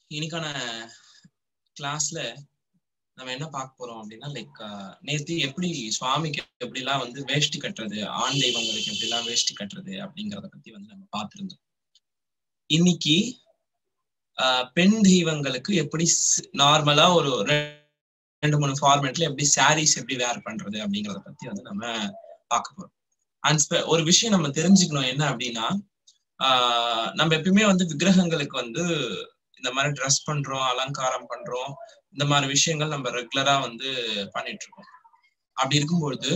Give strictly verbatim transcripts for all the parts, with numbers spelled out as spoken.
இன்னைக்கான கிளாஸ்ல நம்ம என்ன பார்க்க போறோம் அப்படின்னா லைக் நேத்து எப்படி சுவாமிக்கு எப்படி எல்லாம் வந்து வேஷ்டி கட்டுறது, ஆண் தெய்வங்களுக்கு எப்படி எல்லாம் வேஷ்டி கட்டுறது அப்படிங்கறத பத்தி வந்து நம்ம பார்த்திருந்தோம். இன்னைக்கு ஆஹ் பெண் தெய்வங்களுக்கு எப்படி நார்மலா ஒரு ரெண்டு மூணு ஃபார்மேட்ல எப்படி சாரீஸ் எப்படி வேர் பண்றது அப்படிங்கறத பத்தி வந்து நம்ம பார்க்க போறோம். அண்ட் ஒரு விஷயம் நம்ம தெரிஞ்சுக்கணும் என்ன அப்படின்னா, ஆஹ் நம்ம எப்பயுமே வந்து விக்கிரகங்களுக்கு வந்து இந்த மாதிரி ட்ரெஸ் பண்றோம், அலங்காரம் பண்றோம், இந்த மாதிரி விஷயங்கள் நம்ம ரெகுலரா வந்து பண்ணிட்டு இருக்கோம். அப்படி இருக்கும்பொழுது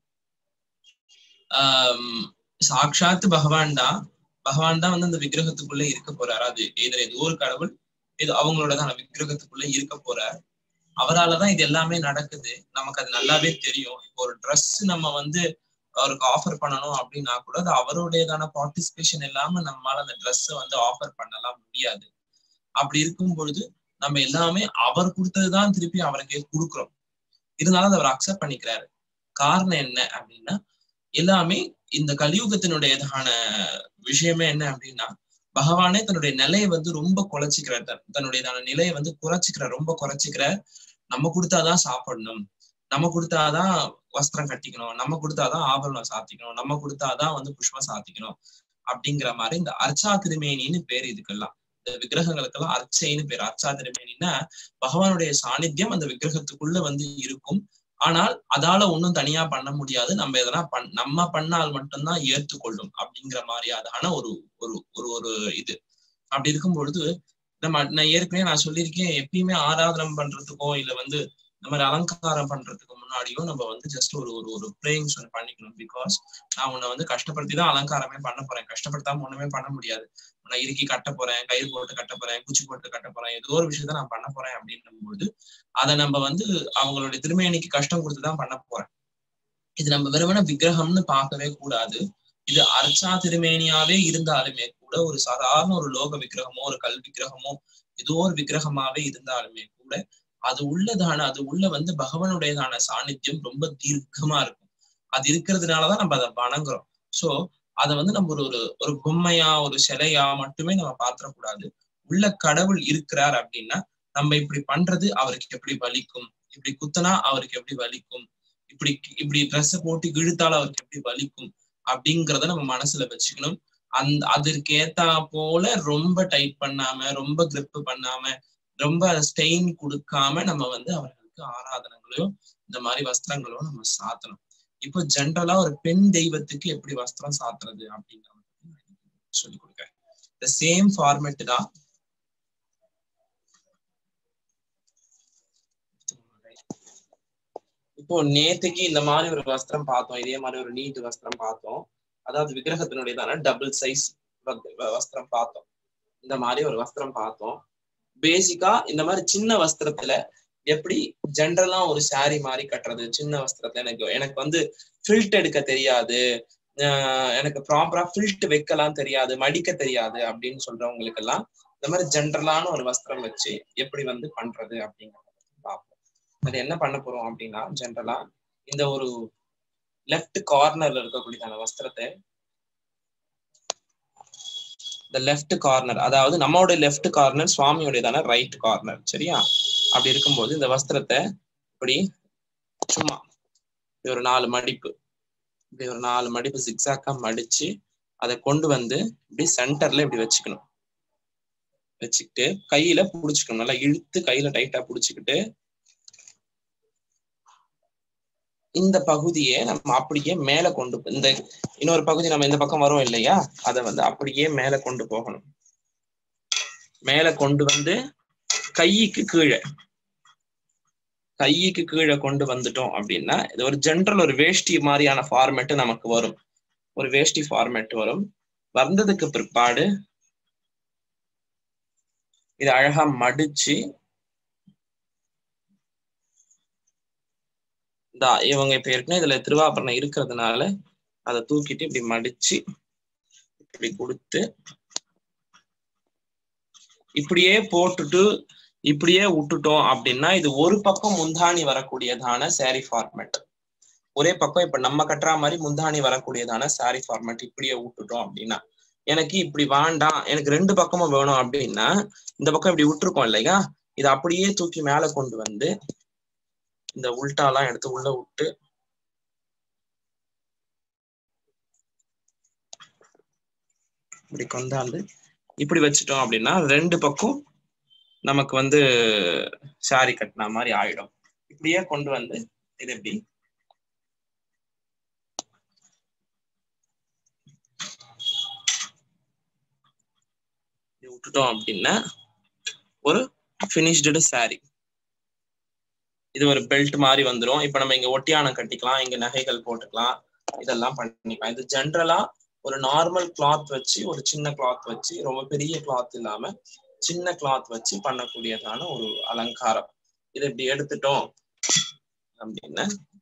ஆஹ் சாட்சாத் பகவான் தான் பகவான் தான் வந்து அந்த விக்கிரகத்துக்குள்ள இருக்க போறாரு. அது இது ஏதோ ஒரு கடவுள், இது அவங்களோட விக்கிரகத்துக்குள்ள இருக்க போறார். அவராலதான் இது எல்லாமே நடக்குது. நமக்கு அது நல்லாவே தெரியும். இப்போ ஒரு ட்ரெஸ் நம்ம வந்து அவருக்கு ஆஃபர் பண்ணணும் அப்படின்னா கூட அது அவருடையதான பார்ட்டிசிபேஷன் இல்லாம நம்மளால அந்த ட்ரெஸ்ஸை வந்து ஆஃபர் பண்ணலாம் முடியாது. அப்படி இருக்கும் பொழுது நம்ம எல்லாமே அவர் கொடுத்ததுதான் திருப்பி அவருக்கே கொடுக்குறோம். இருந்தாலும் அதை அவர் அக்செப்ட் பண்ணிக்கிறாரு. காரணம் என்ன அப்படின்னா, எல்லாமே இந்த கலியுகத்தினுடையதான விஷயமே என்ன அப்படின்னா, பகவானே தன்னுடைய நிலையை வந்து ரொம்ப குறைச்சிக்கிறார். தன்னுடையதான நிலையை வந்து குறைச்சிக்கிறார், ரொம்ப குறைச்சிக்கிறார். நம்ம கொடுத்தாதான் சாப்பிடணும், நம்ம கொடுத்தாதான் வஸ்திரம் கட்டிக்கணும், நம்ம கொடுத்தாதான் ஆபரணம் சாத்திக்கணும், நம்ம கொடுத்தாதான் வந்து புஷ்பம் சாத்திக்கணும் அப்படிங்கிற மாதிரி இந்த அர்ச்சா திருமேனின்னு பேர் இதுக்கெல்லாம். இந்த விக்கிரகங்களுக்கெல்லாம் அர்ச்சைன்னு பேர். அர்ச்சா திருமேனின்னா பகவானுடைய சாநித்தியம் அந்த விக்கிரகத்துக்குள்ள வந்து இருக்கும். ஆனால் அதால ஒன்றும் தனியா பண்ண முடியாது. நம்ம எதனா பண் நம்ம பண்ணால் மட்டும்தான் ஏற்றுக்கொள்ளும் அப்படிங்கிற மாதிரியான ஒரு ஒரு ஒரு ஒரு இது. அப்படி இருக்கும் பொழுது நம்ம நான் ஏற்கனவே நான் சொல்லியிருக்கேன், எப்பயுமே ஆராதனம் பண்றதுக்கோ இல்ல வந்து இந்த மாதிரி அலங்காரம் பண்றதுக்கு முன்னாடியும் நம்ம வந்து ஜஸ்ட் ஒரு ஒரு ஒரு ப்ரேயிங்ஸ் ஒன்று பண்ணிக்கணும். பிகாஸ் நான் உன்னை வந்து கஷ்டப்படுத்தி தான் அலங்காரமே பண்ண போறேன். கஷ்டப்படுத்தாம ஒண்ணுமே பண்ண முடியாது. நான் இறுக்கி கட்ட போறேன், கயிறு போட்டு கட்ட போறேன், குச்சி போட்டு கட்ட போறேன், ஏதோ ஒரு விஷயத்த நான் பண்ண போறேன் அப்படின்னும் பொழுது அதை நம்ம வந்து அவங்களுடைய திருமேனிக்கு கஷ்டம் கொடுத்துதான் பண்ண போறேன். இது நம்ம வெறுமன விக்கிரகம்னு பார்க்கவே கூடாது. இது அர்ச்சா திருமேனியாவே இருந்தாலுமே கூட, ஒரு சாதாரண ஒரு லோக விக்கிரகமோ ஒரு கல் விக்கிரகமோ ஏதோ ஒரு விக்கிரகமாவே இருந்தாலுமே கூட அது உள்ளதான அது உள்ள வந்து பகவானுடையதான சாநித்தியம் ரொம்ப தீர்க்கமா இருக்கும். அது இருக்கிறதுனாலதான் நம்ம அதை வணங்குறோம். சோ அதை வந்து நம்ம ஒரு ஒரு பொம்மையா ஒரு சிலையா மட்டுமே நம்ம பாத்திரக்கூடாது. உள்ள கடவுள் இருக்கிறார் அப்படின்னா நம்ம இப்படி பண்றது அவருக்கு எப்படி வலிக்கும், இப்படி குத்தனா அவருக்கு எப்படி வலிக்கும், இப்படி இப்படி ட்ரெஸ் போட்டு இழுத்தாலும் அவருக்கு எப்படி வலிக்கும் அப்படிங்கிறத நம்ம மனசுல வச்சுக்கணும். அந்த அதற்கு ஏத்தா போல ரொம்ப டைட் பண்ணாம, ரொம்ப கிரிப் பண்ணாம, ரொம்ப ஸ்டெயின் கொடுக்காம நம்ம வந்து அவர்களுக்கு ஆராதனைகளையும் இந்த மாதிரி வஸ்திரங்களும் நம்ம சாத்தணும். இப்போ ஜென்ரலா ஒரு பெண் தெய்வத்துக்கு எப்படி வஸ்திரம் சாத்துறது அப்படிங்கிறத சொல்லி கொடுக்குறேன். இந்த சேம் ஃபார்மேட் தான். இப்போ நேத்துக்கு இந்த மாதிரி ஒரு வஸ்திரம் பார்த்தோம், இதே மாதிரி ஒரு நீட் வஸ்திரம் பார்த்தோம். அதாவது விக்கிரகத்தினுடையதான டபுள் சைஸ் வஸ்திரம் பார்த்தோம். இந்த மாதிரி ஒரு வஸ்திரம் பார்த்தோம். பேசிக்கா இந்த மாதிரி சின்ன வஸ்திரத்துல எப்படி ஜென்ரலா ஒரு சாரி மாதிரி கட்டுறது. சின்ன வஸ்திரத்துல எனக்கு எனக்கு வந்து ஃபில்ட் எடுக்க தெரியாது, ஆஹ் எனக்கு ப்ராப்பரா ஃபில்ட் வைக்கலாம் தெரியாது, மடிக்க தெரியாது அப்படின்னு சொல்றவங்களுக்கு எல்லாம் இந்த மாதிரி ஜென்ரலான ஒரு வஸ்திரம் வச்சு எப்படி வந்து பண்றது அப்படிங்கிறத பார்ப்போம். அது என்ன பண்ண போறோம் அப்படின்னா, ஜென்ரலா இந்த ஒரு லெஃப்ட் கார்னர்ல இருக்கக்கூடியதான வஸ்திரத்தை, இந்த லெஃப்ட் கார்னர், அதாவது நம்மளோட லெஃப்ட் கார்னர் சுவாமியோடையதான ரைட் கார்னர், சரியா? அப்படி இருக்கும்போது இந்த வஸ்திரத்தை இப்படி சும்மா ஒரு நாலு மடிப்பு, இப்படி ஒரு நாலு மடிப்பு ஜிக்ஸாக்கா மடிச்சு அதை கொண்டு வந்து இப்படி சென்டர்ல இப்படி வச்சுக்கணும். வச்சுக்கிட்டு கையில புடிச்சுக்கணும், நல்லா இழுத்து கையில டைட்டா புடிச்சுக்கிட்டு இந்த பகுதியை நம்ம அப்படியே மேல கொண்டு, இந்த இன்னொரு பகுதி நம்ம இந்த பக்கம் வரும் இல்லையா, அதை வந்து அப்படியே மேல கொண்டு போகணும். மேல கொண்டு வந்து கைக்கு கீழே கைக்கு கீழே கொண்டு வந்துட்டோம் அப்படின்னா இது ஒரு ஜென்ரல் ஒரு வேஷ்டி மாதிரியான ஃபார்மேட் நமக்கு வரும். ஒரு வேஷ்டி ஃபார்மேட் வரும். வந்ததுக்கு பிற்பாடு இது அழகா மடிச்சு, இவங்க இப்ப ஏற்கனவே இதுல திருவாபரணம் இருக்கிறதுனால அதை தூக்கிட்டு இப்படி மடிச்சு இப்படி கொடுத்து இப்படியே போட்டுட்டு இப்படியே விட்டுட்டோம் அப்படின்னா இது ஒரு பக்கம் முந்தாணி வரக்கூடியதான சாரி ஃபார்மேட். ஒரே பக்கம் இப்ப நம்ம கட்டுற மாதிரி முந்தாணி வரக்கூடியதான சாரி ஃபார்மேட் இப்படியே விட்டுட்டோம் அப்படின்னா எனக்கு இப்படி வேண்டாம், எனக்கு ரெண்டு பக்கமும் வேணும் அப்படின்னா இந்த பக்கம் இப்படி விட்டுருக்கோம் இல்லையா, இதை அப்படியே தூக்கி மேல கொண்டு வந்து இந்த உல்டாலாம் எடுத்து உள்ள விட்டு இப்படி கொண்டாந்து இப்படி வச்சுட்டோம் அப்படின்னா ரெண்டு பக்கம் நமக்கு வந்து சாரி கட்டின மாதிரி ஆயிடும். இப்படியே கொண்டு வந்து இது எப்படி விட்டுட்டோம் அப்படின்னா ஒரு பினிஷ்டு சாரி. இது ஒரு பெல்ட் மாதிரி வந்துடும். இப்ப நம்ம இங்க ஒட்டியானம் கட்டிக்கலாம், இங்க நகைகள் போட்டுக்கலாம், இதெல்லாம் பண்ணிக்கலாம். இது ஜென்ரலா ஒரு நார்மல் கிளாத் வச்சு, ஒரு சின்ன கிளாத் வச்சு, ரொம்ப பெரிய கிளாத் இல்லாம சின்ன கிளாத் வச்சு பண்ணக்கூடியதான ஒரு அலங்காரம். இதை இப்படி எடுத்துட்டோம் அப்படின்னா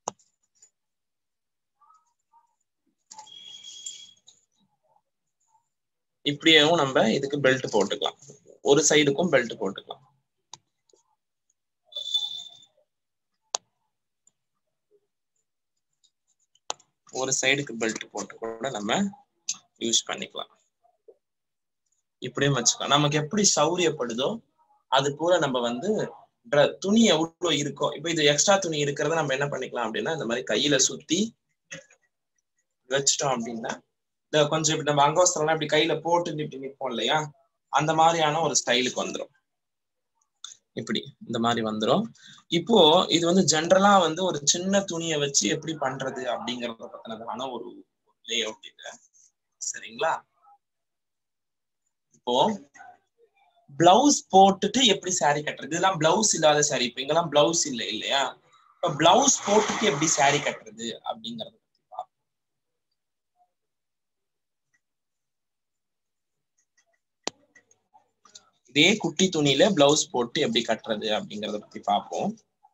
இப்படியேவும் நம்ம இதுக்கு பெல்ட் போட்டுக்கலாம், ஒரு சைடுக்கும் பெல்ட் போட்டுக்கலாம். ஒரு சைடுக்கு பெல்ட் போட்டு கூட நம்ம யூஸ் பண்ணிக்கலாம். இப்படியும் வச்சுக்கலாம். நமக்கு எப்படி சௌரியப்படுதோ அது கூட நம்ம வந்து துணி எவ்வளவு இருக்கோ, இப்ப இது எக்ஸ்ட்ரா துணி இருக்கிறத நம்ம என்ன பண்ணிக்கலாம் அப்படின்னா இந்த மாதிரி கையில சுத்தி வச்சுட்டோம் அப்படின்னா கொஞ்சம் இப்படி நம்ம அங்கோஸ்திரம்லாம் இப்படி கையில போட்டு இப்படி நிற்போம் இல்லையா, அந்த மாதிரியான ஒரு ஸ்டைலுக்கு வந்துடும். இப்படி இந்த மாதிரி வந்துடும். இப்போ இது வந்து ஜென்ரலா வந்து ஒரு சின்ன துணியை வச்சு எப்படி பண்றது அப்படிங்கறத பத்தினதான ஒரு லே அவுட் இது. சரிங்களா? இப்போ பிளவுஸ் போட்டுட்டு எப்படி சாரி கட்டுறது, இதெல்லாம் பிளவுஸ் இல்லாத சாரி. இப்ப இங்கெல்லாம் பிளவுஸ் இல்லை இல்லையா, இப்ப பிளவுஸ் போட்டுட்டு எப்படி சாரி கட்டுறது அப்படிங்கறது இதே குட்டி துணியில பிளவுஸ் போட்டு எப்படி கட்டுறது அப்படிங்கறத பத்தி பார்ப்போம்.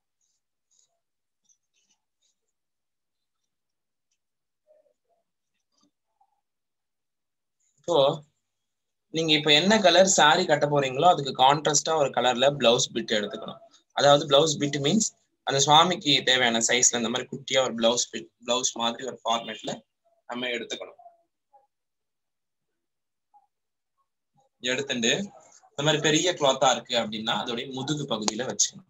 இப்போ நீங்க இப்ப என்ன கலர் சாரி கட்ட போறீங்களோ அதுக்கு கான்ட்ராஸ்டா ஒரு கலர்ல பிளவுஸ் பிட் எடுத்துக்கணும். அதாவது பிளவுஸ் பிட் மீன்ஸ் அந்த சுவாமிக்கு தேவையான சைஸ்ல இந்த மாதிரி குட்டியா ஒரு பிளவுஸ் பிட், பிளவுஸ் மாதிரி ஒரு ஃபார்மேட்ல நம்ம எடுத்துக்கணும். எடுத்துட்டு இந்த மாதிரி பெரிய கிளாத்தா இருக்கு அப்படின்னா அதோடைய முதுகு பகுதியில வச்சுக்கணும்.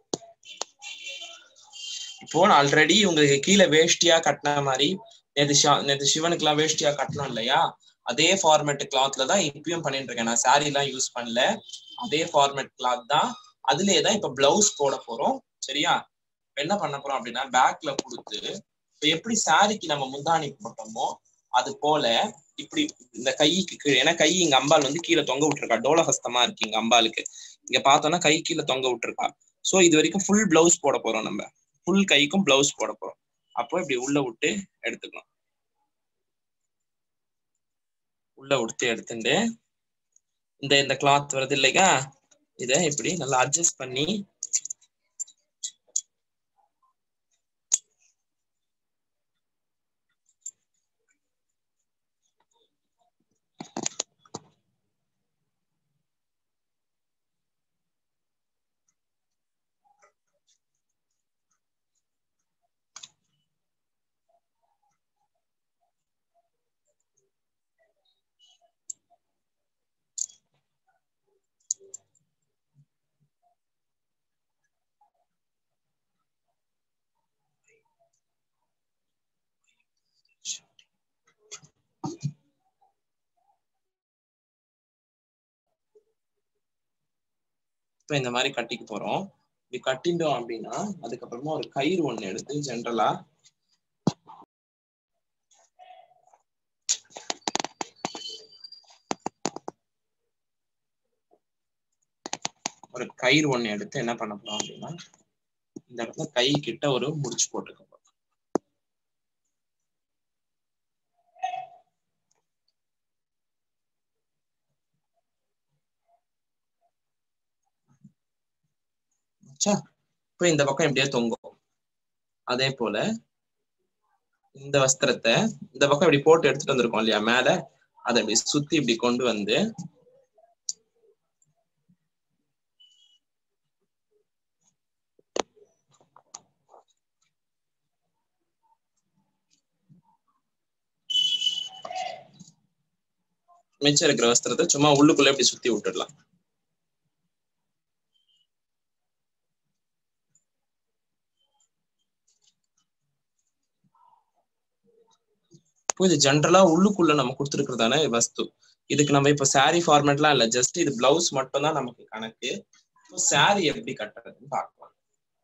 இப்போ ஆல்ரெடி உங்களுக்கு கீழே வேஷ்டியா கட்டின மாதிரி நேற்று நேற்று சிவனுக்கு எல்லாம் வேஷ்டியா கட்டணும் இல்லையா, அதே ஃபார்மேட் கிளாத்ல தான் இப்பயும் பண்ணிட்டு இருக்கேன். நான் சாரி எல்லாம் யூஸ் பண்ணல, அதே ஃபார்மேட் கிளாத் தான். அதுலயேதான் இப்ப பிளவுஸ் போட போறோம். சரியா? என்ன பண்ண போறோம் அப்படின்னா பேக்ல கொடுத்து இப்ப எப்படி சாரிக்கு நம்ம முந்தாணி போட்டோமோ அது போல இப்படி இந்த கைக்கு கீழே, ஏன்னா கை இங்க அம்பாள் வந்து கீழே தொங்க விட்டுருக்கா, டோலஹஸ்தமா இருக்கு இங்க அம்பாளுக்கு. இங்க பார்த்தோம்னா கை கீழே தொங்க விட்டுருக்கா. சோ இது வரைக்கும் ஃபுல் பிளவுஸ் போட போறோம், நம்ம ஃபுல் கைக்கும் பிளவுஸ் போட போறோம். அப்போ இப்படி உள்ள விட்டு எடுத்துக்கலாம். உள்ள விட்டு எடுத்துட்டு இந்த இந்த கிளாத் வருது இல்லையா, இதை இப்படி நல்லா அட்ஜஸ்ட் பண்ணி இப்ப இந்த மாதிரி கட்டிக்கு போறோம். இப்படி கட்டிட்டோம் அப்படின்னா அதுக்கப்புறமா ஒரு கயிறு ஒண்ணு எடுத்து ஜென்ரலா ஒரு கயிறு ஒண்ணு எடுத்து என்ன பண்ண போறோம் அப்படின்னா இந்த இடத்துல கை கிட்ட ஒரு முடிச்சு போட்டுக்க போறோம். இப்ப இந்த பக்கம் எப்படியோ தொங்கும். அதே போல இந்த வஸ்திரத்தை இந்த பக்கம் இப்படி போட்டு எடுத்துட்டு வந்திருக்கோம் இல்லையா மேல, அதை இப்படி சுத்தி இப்படி கொண்டு வந்து மிச்சம் இருக்கிற வஸ்திரத்தை சும்மா உள்ளுக்குள்ள இப்படி சுத்தி விட்டுடலாம். இப்போ இது ஜென்ரலா உள்ளுக்குள்ள நம்ம கொடுத்துருக்கிறதான வஸ்து. இதுக்கு நம்ம இப்ப சாரி ஃபார்மேட்லாம் இல்ல, ஜஸ்ட் இது பிளவுஸ் மட்டும் தான் நமக்கு கணக்கு. இப்போ சாரி எப்படி கட்டுறதுன்னு பார்க்கலாம்.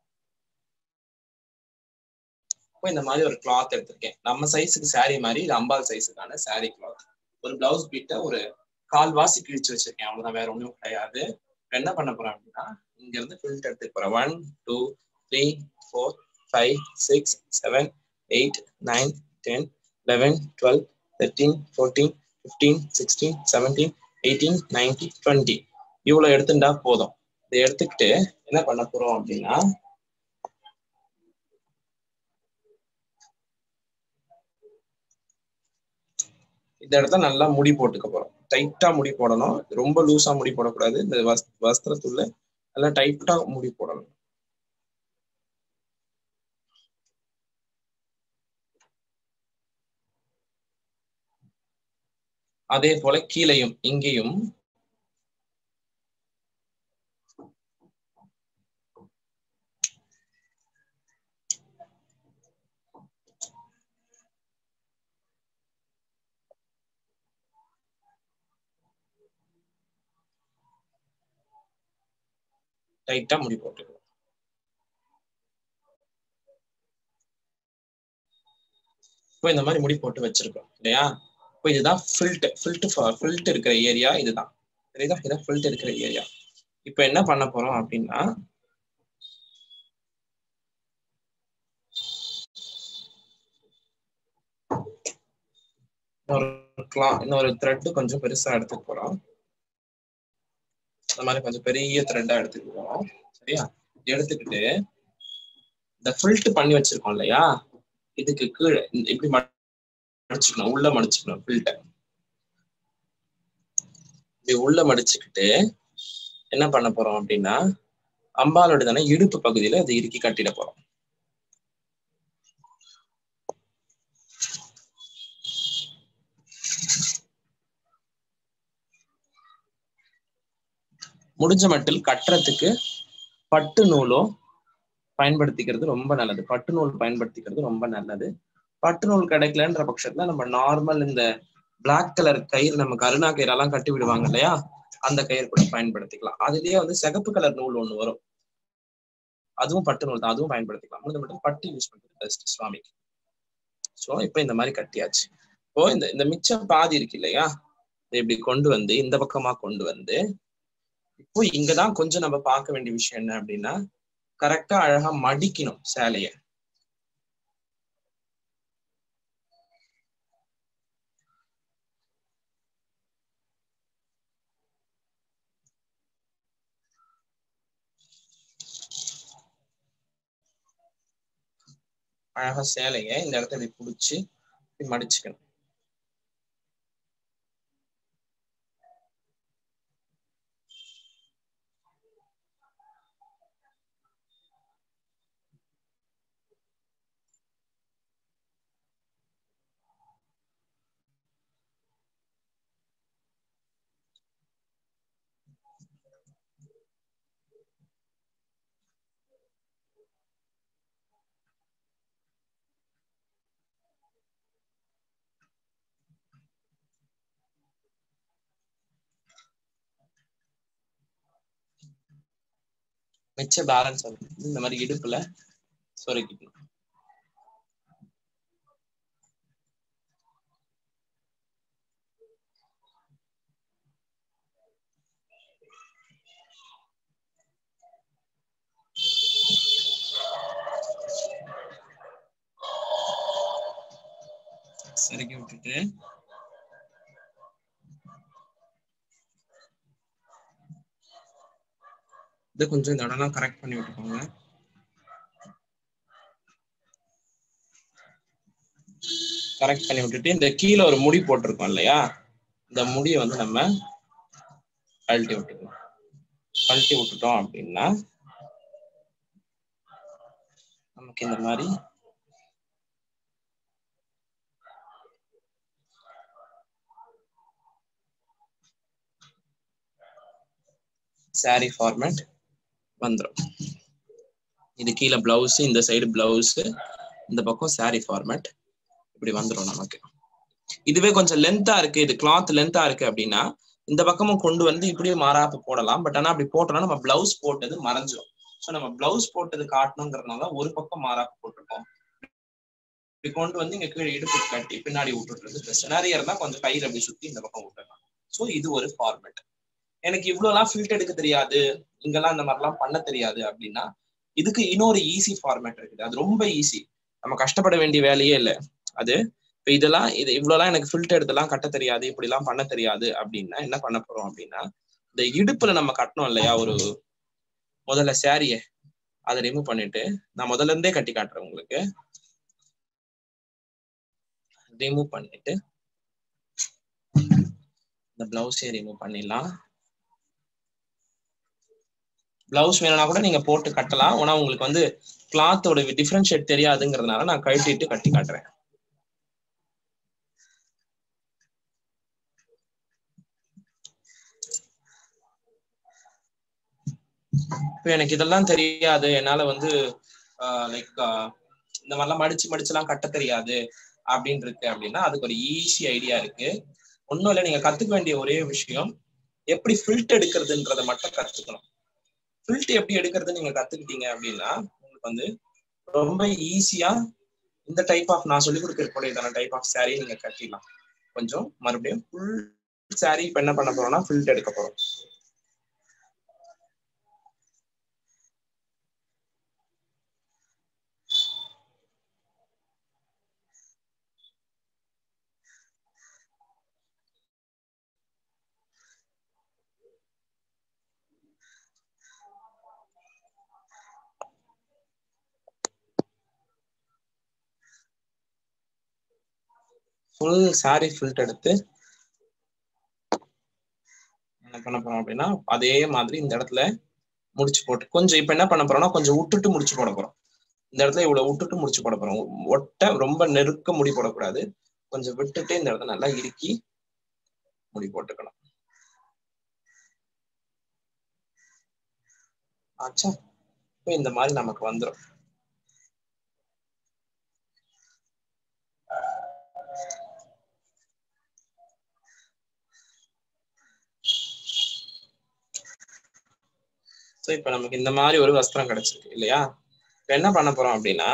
இப்போ இந்த மாதிரி ஒரு கிளாத் எடுத்திருக்கேன். நம்ம சைஸுக்கு சாரி மாதிரி இது அம்பாள் சைஸுக்கான சாரி கிளாத். ஒரு பிளவுஸ் பீட்டை ஒரு கால்வாசி கிழிச்சு வச்சிருக்கேன், அவ்வளவுதான், வேற ஒன்றும் கிடையாது. என்ன பண்ண போறேன் அப்படின்னா, இங்க இருந்து ஃபில்ட் எடுத்துக்க போறேன். One two three four five six seven eight nine ten eleven twelve thirteen fourteen fifteen sixteen seventeen eighteen nineteen twenty இவ்வளவு எடுத்துட்டா போதும். இதை எடுத்துக்கிட்டு என்ன பண்ண போறோம் அப்படின்னா, இந்த இடத்த நல்லா முடி போட்டுக்க போறோம். டைட்டா முடி போடணும், ரொம்ப லூஸா முடி போடக்கூடாது. இந்த வஸ்திரத்துள்ள நல்லா டைட்டா முடி போடணும். அதே போல கீழையும் இங்கேயும் டைட்டா முடி போட்டுக்கணும். இப்போ இந்த மாதிரி முடி போட்டு வச்சிருக்கோம் இல்லையா? இப்போ இதுதான் ஃபில்ட் ஃபில்ட் ஃபில்ட் இருக்கிற ஏரியா. இதுதான் சரிதா, இதான் ஃபில்ட் இருக்கிற ஏரியா. இப்போ என்ன பண்ண போறோம் அப்படின்னா, இன்னொரு த்ரெட் கொஞ்சம் பெருசா எடுத்துக்க போறோம். இந்த மாதிரி கொஞ்சம் பெரிய த்ரெட்டா எடுத்துக்க போறோம். சரியா? எடுத்துக்கிட்டு இந்த ஃபில்ட் பண்ணி வச்சிருக்கோம் இல்லையா, இதுக்கு கீழே இப்படி மடிச்சுக்கணும், உள்ள மடிச்சுக்கணும். ஃபில்ட்டை இப்படி உள்ள மடிச்சுக்கிட்டு என்ன பண்ண போறோம் அப்படின்னா, அம்பாலோட தானே இடுப்பு பகுதியில அதை இறுக்கி கட்டிட போறோம். முடிஞ்ச மட்டில் கட்டுறதுக்கு பட்டு நூலோ பயன்படுத்திக்கிறது ரொம்ப நல்லது. பட்டு நூல் பயன்படுத்திக்கிறது ரொம்ப நல்லது. பட்டு நூல் கிடைக்கலன்ற பட்சத்துல நம்ம நார்மல் இந்த பிளாக் கலர் கயிறு, நம்ம கருணா கயிறெல்லாம் கட்டி விடுவாங்க இல்லையா, அந்த கயிறு கூட பயன்படுத்திக்கலாம். அதுலயே வந்து சிகப்பு கலர் நூல் ஒண்ணு வரும், அதுவும் பட்டு நூல் தான், அதுவும் பயன்படுத்திக்கலாம். முடிஞ்ச மட்டும் பட்டு யூஸ் பண்றது பெஸ்ட் சுவாமிக்கு. ஸோ இப்போ இந்த மாதிரி கட்டியாச்சு. இப்போ இந்த இந்த மிச்சம் பாதி இருக்கு இல்லையா, இப்படி கொண்டு வந்து இந்த பக்கமா கொண்டு வந்து, இப்போ இங்கதான் கொஞ்சம் நம்ம பார்க்க வேண்டிய விஷயம் என்ன அப்படின்னா, கரெக்டா அழகா மடிக்கணும் சேலைய. அழகா சேலைய இந்த இடத்த இப்படி பிடிச்சி மடிச்சுக்கணும். மிச்ச பேலன்ஸ் இந்த மாதிரி இடுப்புல சொருக்கிக்கணும். சொருக்கி விட்டுட்டு இதை கொஞ்சம் இந்த இடம்லாம் கரெக்ட் பண்ணி விட்டுக்கோங்க. கரெக்ட் பண்ணி விட்டுட்டு இந்த கீழே ஒரு முடி போட்டிருக்கோம் இல்லையா, இந்த முடியை வந்து நம்ம கழட்டி விட்டுக்கணும். கழட்டி விட்டுட்டோம் அப்படின்னா நமக்கு இந்த மாதிரி saree ஃபார்மேட் வந்துரும். இது கீழே பிளவுஸ், இந்த சைடு பிளவுஸ், இந்த பக்கம் saree ஃபார்மேட் இப்படி வந்துரும் நமக்கு. இதுவே கொஞ்சம் லென்த்தா இருக்கு, இது கிளாத் லென்த்தா இருக்கு அப்படின்னா இந்த பக்கமும் கொண்டு வந்து இப்படியே மாறாப்பு போடலாம். பட் ஆனா அப்படி போட்டோம்னா நம்ம பிளவுஸ் போட்டது மறைஞ்சிடும். ஸோ நம்ம பிளவுஸ் போட்டது காட்டணுங்கிறதுனால ஒரு பக்கம் மாறாப்பு போட்டிருக்கோம். இப்படி கொண்டு வந்து இங்க கீழே இடுப்பு கட்டி பின்னாடி விட்டுறது பெஸ்ட். நிறைய இருந்தா கொஞ்சம் கயிறு அப்படி சுத்தி இந்த பக்கம் விட்டுடலாம். ஸோ இது ஒரு ஃபார்மேட். எனக்கு இவ்வளவுலாம் ஃபில்ட் எடுக்க தெரியாது, இங்கெல்லாம் இந்த மாதிரிலாம் பண்ண தெரியாது அப்படின்னா இதுக்கு இன்னொரு ஈஸி ஃபார்மேட் இருக்குது. அது ரொம்ப ஈஸி, நம்ம கஷ்டப்பட வேண்டிய வேலையே இல்லை. அது இப்போ இதெல்லாம் இது இவ்வளவுலாம் எனக்கு ஃபில்ட் எடுத்துலாம் கட்ட தெரியாது, இப்படி எல்லாம் பண்ண தெரியாது அப்படின்னா என்ன பண்ண போறோம் அப்படின்னா, இந்த இடுப்புல நம்ம கட்டணும் இல்லையா ஒரு முதல்ல சாரிய, அதை ரிமூவ் பண்ணிட்டு நான் முதல்ல இருந்தே கட்டி காட்டுறேன் உங்களுக்கு. ரிமூவ் பண்ணிட்டு இந்த பிளவுஸே ரிமூவ் பண்ணிடலாம். பிளவுஸ் வேணும்னா கூட நீங்க போட்டு கட்டலாம். ஆனா உங்களுக்கு வந்து கிளாத்தோட டிஃபரன்ஷியேட் தெரியாதுங்கிறதுனால நான் கழட்டிட்டு கட்டி காட்டுறேன். இப்போ எனக்கு இதெல்லாம் தெரியாது, என்னால வந்து லைக் இந்த மாதிரிலாம் மடிச்சு மடிச்சுலாம் கட்ட தெரியாது அப்படின்னு இருக்கு அப்படின்னா அதுக்கு ஒரு ஈஸி ஐடியா இருக்கு. ஒன்றும் இல்லை, நீங்க கத்துக்க வேண்டிய ஒரே விஷயம் எப்படி ஃபில்ட் எடுக்கிறதுன்றதை மட்டும் கத்துக்கணும். ஃபில்ட் எப்படி எடுக்கிறதுன்னு நீங்க கத்துக்கிட்டீங்க அப்படின்னா உங்களுக்கு வந்து ரொம்ப ஈஸியா இந்த டைப் ஆஃப் நான் சொல்லி கொடுக்கக்கூடிய டைப் ஆஃப் சாரி நீங்க கட்டிடலாம். கொஞ்சம் மறுபடியும் ஃபுல் சாரி இப்ப என்ன பண்ண போறோம்னா ஃபில்ட் எடுக்க போறோம். ஃபுல் சாரி ஃபில்ட் எடுத்து என்ன பண்ண போறோம் அப்படின்னா அதே மாதிரி இந்த இடத்துல முடிச்சு போட்டு கொஞ்சம் இப்ப என்ன பண்ண போறோம்னா கொஞ்சம் விட்டுட்டு முடிச்சு போட போறோம். இந்த இடத்துல இவ்வளவு விட்டுட்டு முடிச்சு போட போறோம். ஒட்ட ரொம்ப நெருக்க முடி போடக்கூடாது, கொஞ்சம் விட்டுட்டு இந்த இடத்துல நல்லா இறுக்கி முடி போட்டுக்கணும். ஆச்சா, இப்போ இந்த மாதிரி நமக்கு வந்துடும். ஸோ இப்போ நமக்கு இந்த மாதிரி ஒரு வஸ்திரம் கிடைச்சிருக்கு இல்லையா. இப்போ என்ன பண்ண போறோம் அப்படின்னா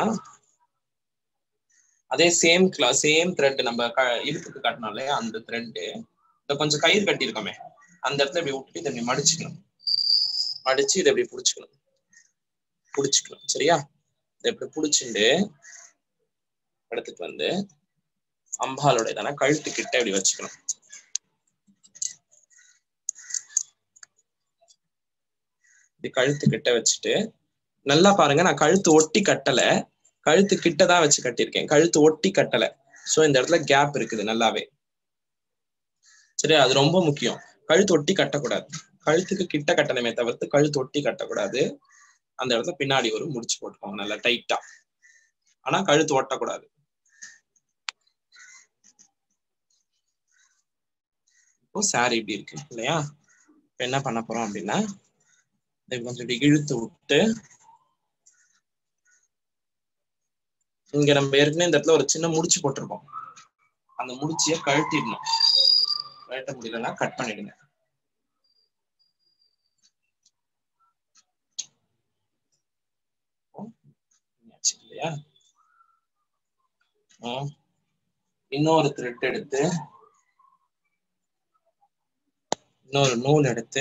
அதே சேம் கிளா சேம் த்ரெட் நம்ம க இடுப்புக்கு கட்டணும் இல்லையா, அந்த த்ரெட்டு இதை கொஞ்சம் கயிறு கட்டியிருக்கோமே அந்த இடத்துல இப்படி விட்டுட்டு இதை இப்படி மடிச்சுக்கணும். மடிச்சு இதை இப்படி பிடிச்சிக்கணும் பிடிச்சிக்கணும் சரியா. இதை இப்படி பிடிச்சிட்டு எடுத்துட்டு வந்து அம்பாலோட தானே கழுத்து கிட்ட இப்படி வச்சுக்கணும். இப்படி கழுத்து கிட்ட வச்சுட்டு நல்லா பாருங்க, நான் கழுத்து ஒட்டி கட்டல, கழுத்து கிட்டதான் வச்சு கட்டியிருக்கேன், கழுத்து ஒட்டி கட்டல. சோ இந்த இடத்துல கேப் இருக்குது நல்லாவே சரியா. அது ரொம்ப முக்கியம், கழுத்து ஒட்டி கட்டக்கூடாது, கழுத்துக்கு கிட்ட கட்டணுமே தவிர்த்து கழுத்து ஒட்டி கட்டக்கூடாது. அந்த இடத்துல பின்னாடி ஒரு முடிச்சு போட்டுக்கோங்க நல்லா டைட்டா, ஆனா கழுத்து ஒட்டக்கூடாது. இப்போ சாரி இப்படி இருக்கு இல்லையா. இப்ப என்ன பண்ண போறோம் அப்படின்னா கொஞ்சம் இப்படி இழுத்து விட்டு இங்க நம்ம ஏற்கனவே இந்த இடத்துல ஒரு சின்ன முடிச்சு போட்டிருக்கோம், அந்த முடிச்சிய கழட்டிடணும். கழட்ட முடியலன்னா கட் பண்ணிடுங்க. இல்லையா. இன்னொரு த்ரெட் எடுத்து இன்னொரு நூல் எடுத்து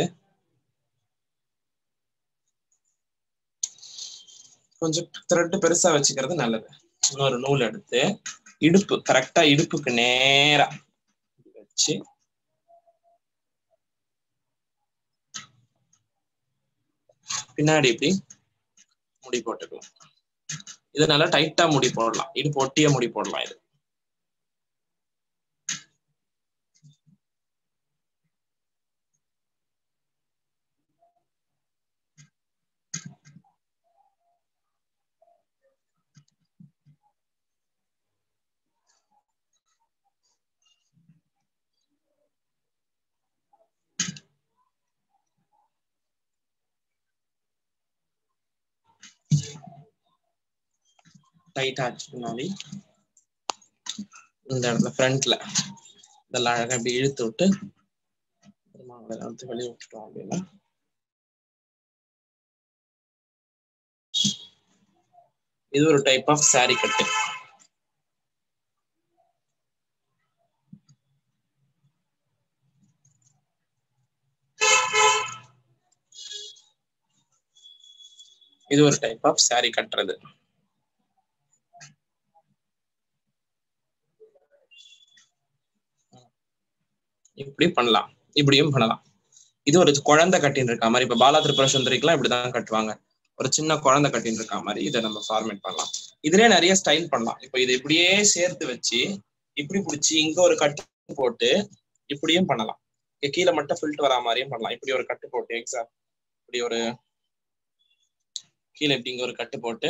கொஞ்சம் த்ரெட் பெருசா வச்சுக்கிறது நல்லது. இன்னொரு நூல் எடுத்து இடுப்பு கரெக்டா இடுப்புக்கு நேரா வச்சு பின்னாடி இப்படி முடி போட்டுக்கலாம். இது நல்லா டைட்டா முடி போடலாம், இடுப்பு ஒட்டிய முடி போடலாம். இது டைட் ஆச்சு முன்னாடி இந்த இடத்துல ஃப்ரண்ட்ல இதெல்லாம் அழகா இப்படி இழுத்து விட்டு வெளியே விட்டுட்டோம் அப்படின்னா இது ஒரு டைப் ஆஃப் சாரி கட்டு. இது ஒரு டைப் ஆஃப் சாரி கட்டுறது. இப்படி பண்ணலாம், இப்படியும் பண்ணலாம். இது ஒரு குழந்தை கட்டின்னு இருக்க மாதிரி, இப்ப பாலா திரிபுர சுந்தரிக்கெல்லாம் இப்படிதான் கட்டுவாங்க. ஒரு சின்ன குழந்தை கட்டின்னு இருக்க மாதிரி இதை நம்ம ஃபார்மேட் பண்ணலாம். இதுலயே நிறைய ஸ்டைல் பண்ணலாம். இப்ப இதை இப்படியே சேர்த்து வச்சு இப்படி பிடிச்சி இங்க ஒரு கட்டு போட்டு இப்படியும் பண்ணலாம். கீழே மட்டும் ஃபில்ட் வரா மாதிரியும் பண்ணலாம். இப்படி ஒரு கட்டு போட்டு எக்ஸாம் இப்படி ஒரு கீழே இப்படி இங்க ஒரு கட்டு போட்டு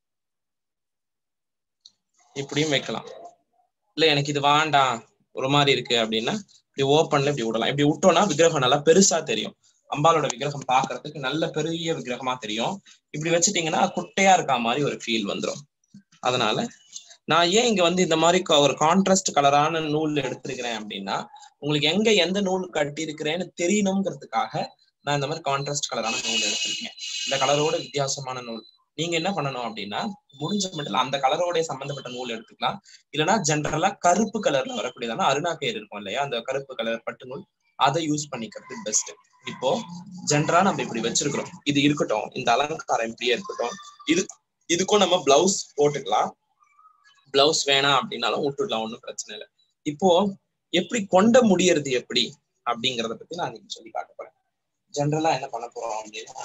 இப்படியும் வைக்கலாம். இல்ல எனக்கு இது வேண்டாம் ஒரு மாதிரி இருக்கு அப்படின்னா இப்படி ஓப்பன்ல இப்படி விடலாம். இப்படி விட்டோம்னா விக்கிரகம் நல்லா பெருசா தெரியும். அம்பாலோட விக்கிரகம் பாக்குறதுக்கு நல்ல பெரிய விக்கிரகமா தெரியும். இப்படி வச்சுட்டீங்கன்னா குட்டையா இருக்கா மாதிரி ஒரு ஃபீல் வந்துடும். அதனால நான் ஏன் இங்க வந்து இந்த மாதிரி ஒரு கான்ட்ராஸ்ட் கலரான நூல் எடுத்திருக்கிறேன் அப்படின்னா, உங்களுக்கு எங்க எந்த நூல் கட்டி இருக்கிறேன்னு தெரியணுங்கிறதுக்காக நான் இந்த மாதிரி கான்ட்ராஸ்ட் கலரான நூல் எடுத்திருக்கேன். இந்த கலரோட வித்தியாசமான நூல். நீங்க என்ன பண்ணணும் அப்படின்னா, முடிஞ்ச மட்டும் அந்த கலரோட சம்பந்தப்பட்ட நூல் எடுத்துக்கலாம். இல்லைன்னா ஜென்ரலா கருப்பு கலர்ல வரக்கூடியதான அருணா கயிறு இருக்கும் இல்லையா, அந்த கருப்பு கலர் பட்டு நூல், அதை யூஸ் பண்ணிக்கிறது பெஸ்ட். இப்போ ஜென்ரலா நம்ம இப்படி வச்சிருக்கிறோம், இது இருக்கட்டும், இந்த அலங்காரம் இப்படியே இருக்கட்டும். இது இதுக்கும் நம்ம பிளவுஸ் போட்டுக்கலாம். பிளவுஸ் வேணாம் அப்படின்னாலும் விட்டுடலாம், ஒன்றும் பிரச்சனை இல்லை. இப்போ எப்படி கொண்ட முடியறது எப்படி அப்படிங்கிறத பத்தி நான் நீங்க சொல்லி காட்ட போறேன். ஜென்ரலா என்ன பண்ண போறோம் அப்படின்னா,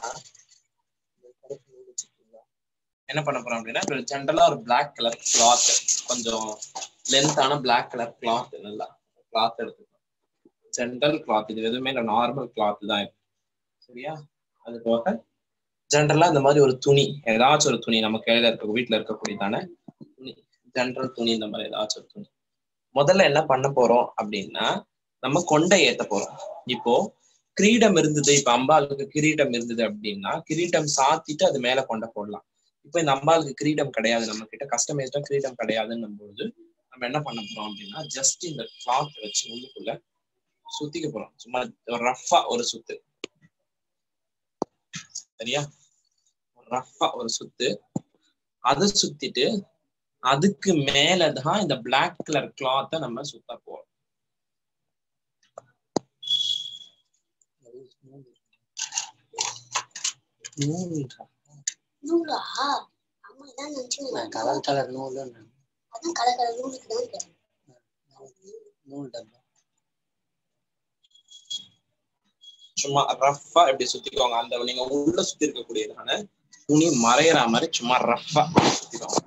என்ன பண்ண போறோம் அப்படின்னா ஜென்ரலா ஒரு பிளாக் கலர் கிளாத், கொஞ்சம் லென்த்தான பிளாக் கலர் கிளாத், நல்லா கிளாத் எடுத்துக்கணும். ஜென்ரல் கிளாத், இது எதுவுமே இல்லை, நார்மல் கிளாத் தான் இருக்கு. சரியா? அது போக ஜென்ரலா இந்த மாதிரி ஒரு துணி, ஏதாச்சும் ஒரு துணி நம்ம கையில இருக்க வீட்டுல இருக்கக்கூடியதான துணி, ஜென்ரல் துணி, இந்த மாதிரி ஏதாச்சும் ஒரு துணி. முதல்ல என்ன பண்ண போறோம் அப்படின்னா, நம்ம கொண்டை ஏத்த போறோம். இப்போ கிரீடம் இருந்தது, இப்ப அம்பாளுக்கு கிரீடம் இருந்தது அப்படின்னா கிரீடம் சாத்திட்டு அது மேல கொண்டை போடலாம். இப்ப இந்த அம்பாளுக்கு கிரீடம் கிடையாது, நம்ம கிட்ட கஸ்டமைஸ்டா கிரீடம் கிடையாதுன்னும் போது நம்ம என்ன பண்ண போறோம் அப்படின்னா, ஜஸ்ட் இந்த கிளாத் வச்சு உள்ளுக்குள்ள சுத்திக்க போறோம். சும்மா ரஃபா ஒரு சுத்து. சரியா? ரஃபா ஒரு சுத்து. அதை சுத்திட்டு அதுக்கு மேலதான் இந்த பிளாக் கலர் கிளாத்தை நம்ம சுத்த போறோம். கலர் கலர் நூல் கலர் கலர் நூலுக்கு நூல் டப்பா சும்மா ரஃபா எப்படி சுத்திக்குவாங்க, அந்த நீங்க உள்ள சுத்தி இருக்கக்கூடியதான துணி மறையிற மாதிரி சும்மா ரஃபா சுத்திக்குவாங்க.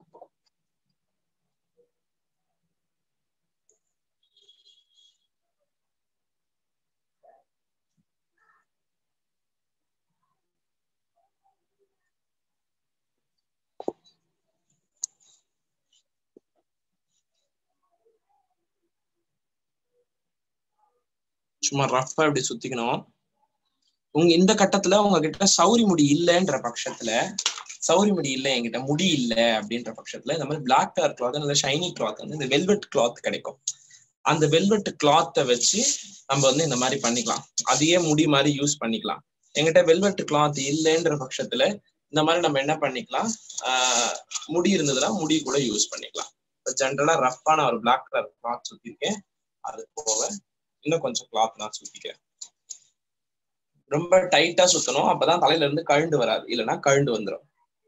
சும்மா ரஃபா இப்படி சுத்திக்கணும். உங்க இந்த கட்டத்துல உங்ககிட்ட சௌரி முடி இல்லைன்ற பட்சத்துல, சௌரி முடி இல்லை என்கிட்ட முடி இல்லை அப்படின்ற பட்சத்துல இந்த மாதிரி பிளாக் கலர் கிளாத், நல்ல ஷைனி கிளாத் வந்து இந்த வெல்வெட் கிளாத் கிடைக்கும். அந்த வெல்வெட் கிளாத்தை வச்சு நம்ம வந்து இந்த மாதிரி பண்ணிக்கலாம். அதையே முடி மாதிரி யூஸ் பண்ணிக்கலாம். என்கிட்ட வெல்வெட் கிளாத் இல்லைன்ற பட்சத்துல இந்த மாதிரி நம்ம என்ன பண்ணிக்கலாம், ஆஹ் முடி இருந்ததுன்னா முடி கூட யூஸ் பண்ணிக்கலாம். இப்போ ஜென்ரலா ரஃப்பான ஒரு பிளாக் கலர் கிளாத் சுத்திருக்கேன். அது போக இன்னும் கொஞ்சம் கிளாத் நான் சுத்திக்கிறேன். ரொம்ப டைட்டா சுத்தணும், அப்பதான் தலையில இருந்து கழுண்டு வராது, இல்லைன்னா கழுண்டு வந்துடும்.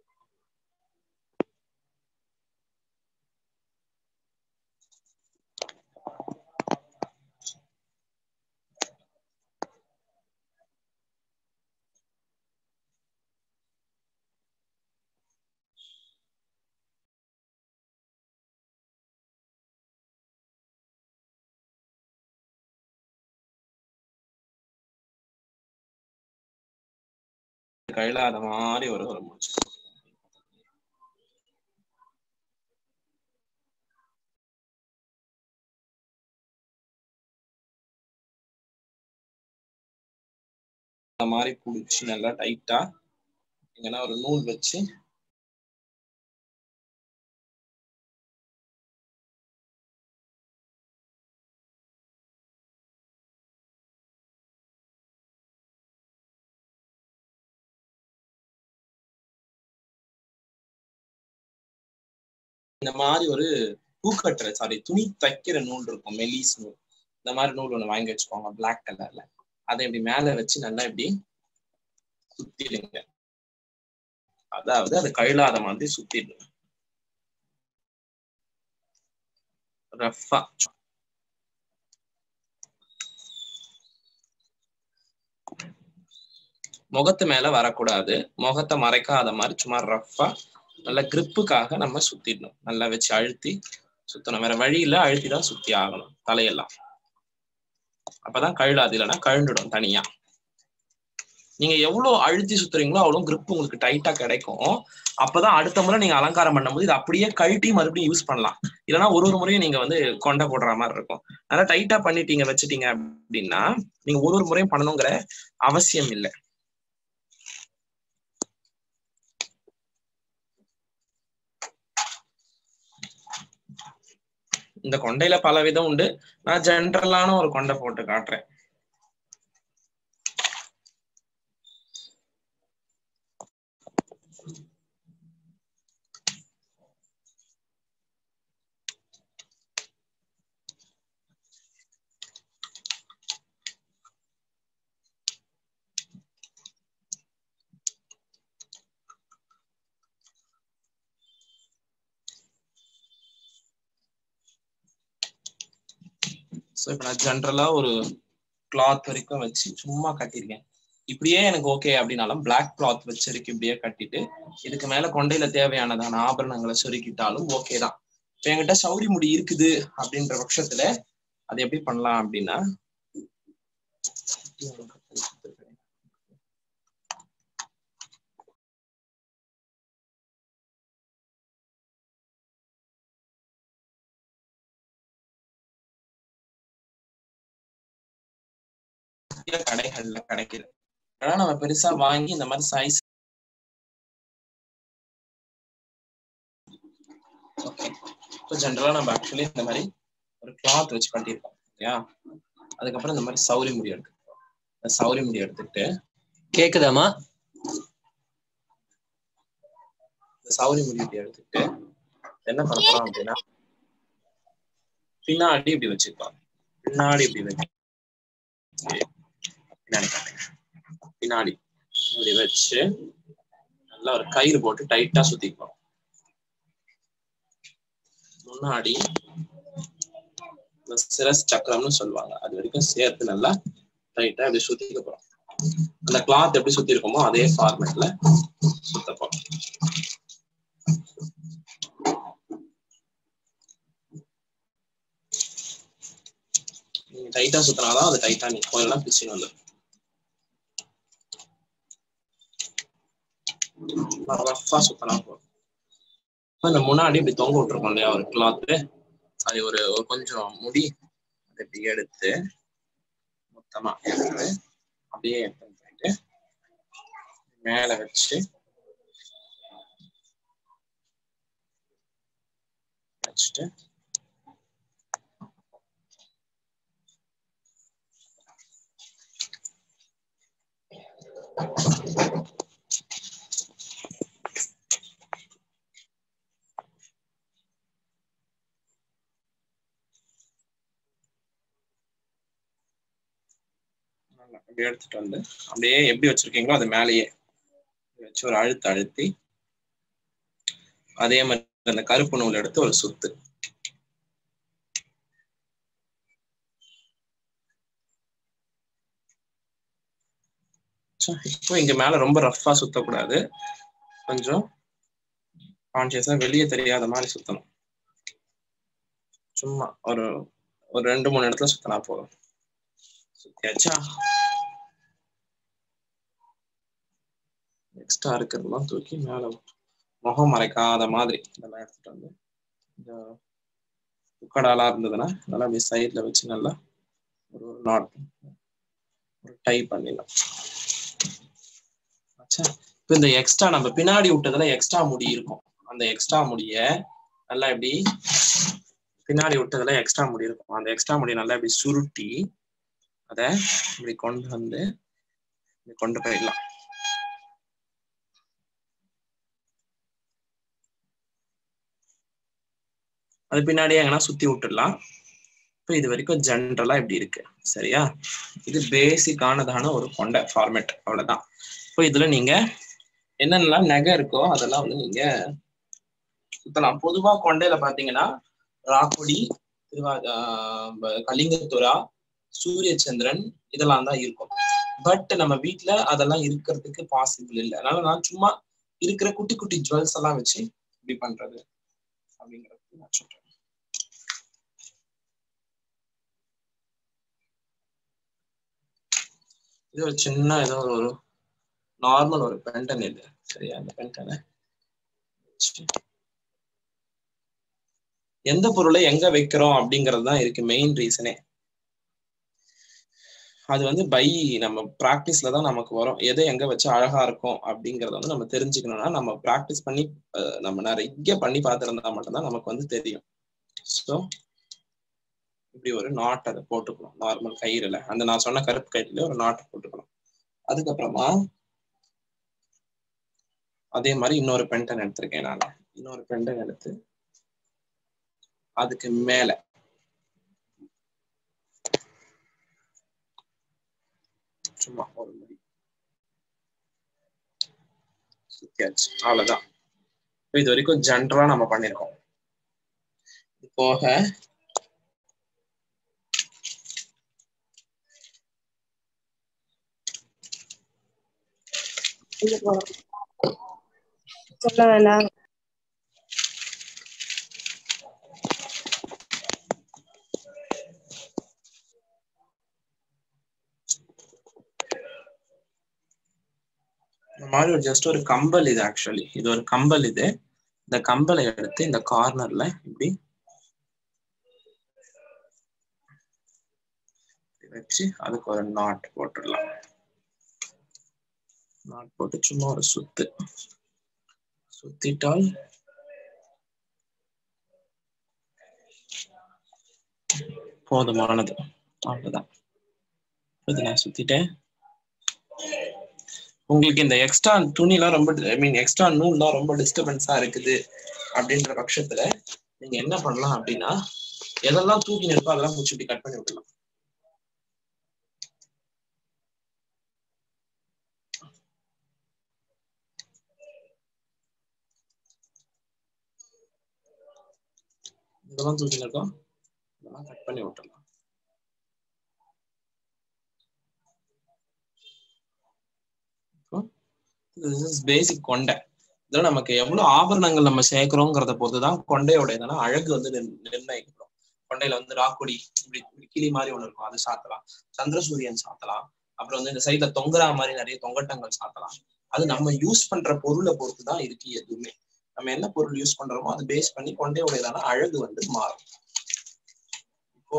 கையில அத மாதிரி ஒரு ஒரு மூச்சு அந்த மாதிரி புடிச்சு நல்லா டைட்டா எங்கன்னா ஒரு நூல் வச்சு இந்த மாதிரி ஒரு பூக்கட்டுற சாரி துணி தைக்கிற நூல் இருக்கும், மெலிஸ் நூல். இந்த மாதிரி நூல் ஒண்ணு வாங்கி வச்சுக்கோங்க பிளாக் கலர்ல. அதை இப்படி மேல வச்சு நல்லா இப்படி சுத்திடுங்க. அதாவது அது கழுலாத மாதிரி சுத்திடுங்க ரஃபா. முகத்து மேல வரக்கூடாது, முகத்தை மறைக்காத மாதிரி சும்மா ரஃபா நல்ல கிரிப்புக்காக நம்ம சுத்திடணும். நல்லா வச்சு அழுத்தி சுத்தணும். வேற வழியில அழுத்தி தான் சுத்தி ஆகணும் தலையெல்லாம். அப்பதான் கழுலாது, இல்லைன்னா கழுந்துடும் தனியா. நீங்க எவ்வளவு அழுத்தி சுத்துறீங்களோ அவ்வளவு கிரிப் உங்களுக்கு டைட்டா கிடைக்கும். அப்பதான் அடுத்த முறை நீங்க அலங்காரம் பண்ணும்போது இது அப்படியே கழட்டி மறுபடியும் யூஸ் பண்ணலாம். இல்லைன்னா ஒரு ஒரு முறையும் நீங்க வந்து கொண்டை போடுற மாதிரி இருக்கும். நல்லா டைட்டா பண்ணிட்டீங்க வச்சுட்டீங்க அப்படின்னா நீங்க ஒரு ஒரு முறையும் பண்ணணுங்கிற அவசியம் இல்லை. இந்த கொண்டையில பல விதம் உண்டு. நான் ஜென்ரலான ஒரு கொண்டை போட்டு காட்டுறேன். ஸோ இப்போ நான் ஜென்ரலா ஒரு கிளாத் வரைக்கும் வச்சு சும்மா கட்டியிருக்கேன். இப்படியே எனக்கு ஓகே அப்படின்னாலும் பிளாக் கிளாத் வச்சிருக்கு இப்படியே கட்டிட்டு இதுக்கு மேல கொண்டையில தேவையானதான ஆபரணங்களை சொருக்கிட்டாலும் ஓகே தான். இப்போ என்கிட்ட சௌரி முடி இருக்குது அப்படின்ற பட்சத்துல அது எப்படி பண்ணலாம் அப்படின்னா, கடைகள்ல கிடைக்குது. ஆனா நம்ம பெருசா வாங்கி இந்த மாதிரி சைஸ் ஓகே. ஸோ ஜென்ரலா நம்ம ஆக்சுவலி இந்த மாதிரி ஒரு கிளாத் வச்சு கட்டியிருக்கோம் இல்லையா. அதுக்கப்புறம் இந்த மாதிரி சௌரி முடி எடுத்துக்கிட்டோம். இந்த சௌரி முடி எடுத்துக்கிட்டு கேக்குதாமா? இந்த சௌரி முடி இப்படி எடுத்துக்கிட்டு என்ன பண்ண போறோம் அப்படின்னா பின்னாடி இப்படி வச்சுக்கலாம். பின்னாடி இப்படி வச்சு பின்னாடி பின்னாடி இப்படி வச்சு நல்லா ஒரு கயிறு போட்டு டைட்டா சுத்திக்கலாம். முன்னாடி சிரஸ் சக்கரம்னு சொல்லுவாங்க, அது வரைக்கும் சேர்த்து நல்லா டைட்டா இப்படி சுத்திக்க போறோம். அந்த கிளாத் எப்படி சுத்தி இருக்கோமோ அதே ஃபார்மேட்ல சுத்த போறோம். நீங்க டைட்டா சுத்தினாதான் அது டைட்டா நிற்கும், இல்லைன்னா பிச்சுன்னு வந்துடும். ரஃபா சுத்தனா போதும். இந்த முன்னாடி இப்படி தொங்க விட்டுருக்கோம் இல்லையா ஒரு கிளாத்து, அது ஒரு கொஞ்சம் முடி அதை இப்படி எடுத்து மொத்தமா எடுத்து அப்படியே எடுத்து போயிட்டு மேல வச்சு வச்சுட்டு அப்படியே எடுத்துட்டு வந்து அப்படியே எப்படி வச்சிருக்கீங்களோ அது மேலேயே வச்சு ஒரு அழுத்து அழுத்தி அதே மாதிரி அந்த கருப்பு நூல் எடுத்து ஒரு சுத்து. இப்போ இங்க மேல ரொம்ப ரஃபா சுத்தக்கூடாது, கொஞ்சம் கான்சியஸா வெளியே தெரியாத மாதிரி சுத்தணும். சும்மா ஒரு ஒரு ரெண்டு மூணு இடத்துல சுத்தினா போதும். சுத்தியாச்சா? எக்ஸ்ட்ரா இருக்கிறதெல்லாம் தூக்கி மேல முகம் மறைக்காத மாதிரி இதெல்லாம் எடுத்துட்டு வந்து இந்த உக்கடாலா இருந்ததுன்னா நல்லா அப்படி சைட்ல வச்சு நல்லா ஒரு ஒரு நாட் ஒரு டை பண்ணிடலாம். இப்போ இந்த எக்ஸ்ட்ரா நம்ம பின்னாடி விட்டதுல எக்ஸ்ட்ரா முடி இருக்கும், அந்த எக்ஸ்ட்ரா முடிய நல்லா இப்படி பின்னாடி விட்டதுல எக்ஸ்ட்ரா முடி இருக்கும், அந்த எக்ஸ்ட்ரா முடியை நல்லா இப்படி சுருட்டி அதை இப்படி கொண்டு வந்து இப்படி கொண்டு போயிடலாம். அது பின்னாடியே எங்கன்னா சுத்தி விட்டுடலாம். இப்போ இது வரைக்கும் ஜென்ரலா இப்படி இருக்கு. சரியா? இது பேசிக்கானதான ஒரு கொண்ட ஃபார்மேட். அவ்வளவுதான். இப்போ இதுல நீங்க என்னென்னலாம் நகை இருக்கோ அதெல்லாம் வந்து நீங்க சுத்தலாம். பொதுவா கொண்டையில பாத்தீங்கன்னா ராக்குடி, திருவா கலிங்கத்துரா, சூரிய சந்திரன் இதெல்லாம் தான் இருக்கும். பட் நம்ம வீட்டுல அதெல்லாம் இருக்கிறதுக்கு பாசிபிள் இல்லை. அதனால நான் சும்மா இருக்கிற குட்டி குட்டி ஜுவல்ஸ் எல்லாம் வச்சு இப்படி பண்றது அப்படிங்கிறது நான் சொல்றேன். இது ஒரு சின்ன ஏதோ ஒரு நார்மல் ஒரு பென்டன் இது. சரியா? அந்த பென்டனை எந்த பொருளை எங்க வைக்கிறோம் அப்படிங்கிறது தான் இருக்கு மெயின் ரீசனே. அது வந்து பை நம்ம பிராக்டிஸ்ல தான் நமக்கு வரும். எதை எங்க வச்சு அழகா இருக்கும் அப்படிங்கறத வந்து நம்ம தெரிஞ்சுக்கணும்னா நம்ம பிராக்டிஸ் பண்ணி நம்ம நிறைய பண்ணி பார்த்திருந்தா மட்டும்தான் நமக்கு வந்து தெரியும். ஸோ இப்படி ஒரு நாட் அதை போட்டுக்கணும். நார்மல் கயிறுல அந்த நான் சொன்ன கருப்பு கயிறுல ஒரு நாட்டை போட்டுக்கணும். அதுக்கப்புறமா அதே மாதிரி இன்னொரு பென்டன் எடுத்திருக்கேன். நான் இன்னொரு பென்டன் எடுத்து அதுக்கு மேல சும்மா ஒரு முடி சுத்தியாச்சு. அவ்வளவுதான். இது வரைக்கும் ஜென்ரலா நம்ம பண்ணிருக்கோம். இது போக சொல்ல வேண்டாம். இந்த மாதிரி ஒரு ஜஸ்ட் ஒரு கம்பல் இது. ஆக்சுவலி இது ஒரு கம்பல். இது இந்த கம்பலை எடுத்து இந்த கார்னர்ல இப்படி வச்சு அதுக்கு ஒரு நாட் போட்டுடலாம். நாட் போட்டு சும்மா ஒரு சுத்து சுத்திட்டால் போதுமானது. அவ்வளவுதான். இது நான் சுத்திட்டேன். உங்களுக்கு இந்த எக்ஸ்ட்ரா துணிலாம் ரொம்ப ஐ மீன் எக்ஸ்ட்ரா நூல்லாம் ரொம்ப டிஸ்டர்பன்ஸா இருக்குது அப்படின்ற பட்சத்துல நீங்க என்ன பண்ணலாம் அப்படின்னா எதெல்லாம் தூக்கி நிற்போ அதெல்லாம் முடிச்சு இப்படி கட் பண்ணி விடலாம். இதெல்லாம் தூக்கி நிற்போம் இதெல்லாம் கட் பண்ணி விட்டுடலாம். பேசிக் கொண்டை. இதெல்லாம் நமக்கு எவ்வளவு ஆபரணங்கள் நம்ம சேர்க்கிறோங்கிறத பொறுத்துதான் கொண்டையோட இதெல்லாம் அழகு வந்து நிர்ணயிக்கிறோம். கொண்டையில வந்து ராக்குடி இப்படி கிளி மாதிரி ஒண்ணு இருக்கும், அது சாத்தலாம். சந்திரசூரியன் சாத்தலாம். அப்புறம் வந்து இந்த சைட்ல தொங்குறா மாதிரி நிறைய தொங்கட்டங்கள் சாத்தலாம். அது நம்ம யூஸ் பண்ற பொருளை பொறுத்துதான் இருக்கு. எதுவுமே நம்ம என்ன பொருள் யூஸ் பண்றோமோ அதை பேஸ் பண்ணி கொண்டையோட இதான அழகு வந்து மாறும். இப்போ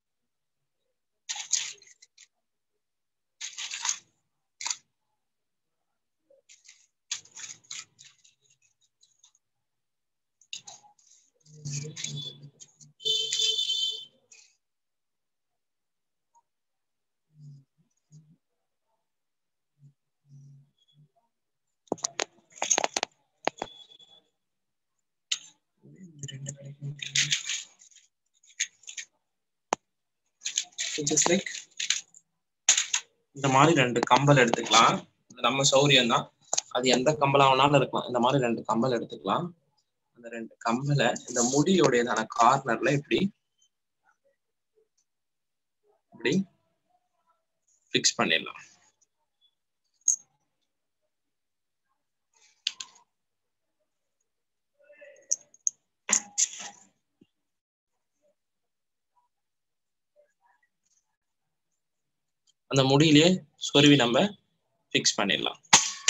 just like இந்த மாதிரி ரெண்டு கம்பல் எடுத்துக்கலாம். நம்ம சௌரியம் தான், அது எந்த கம்பலா வேணாலும் இருக்கலாம். இந்த மாதிரி ரெண்டு கம்பல் எடுத்துக்கலாம். அந்த ரெண்டு கம்பலை இந்த முடியோடையதான கார்னர்ல இப்படி இப்படி ஃபிக்ஸ் பண்ணிடலாம். அந்த முடியிலேயே சொருவி நம்ம ஃபிக்ஸ் பண்ணிடலாம்.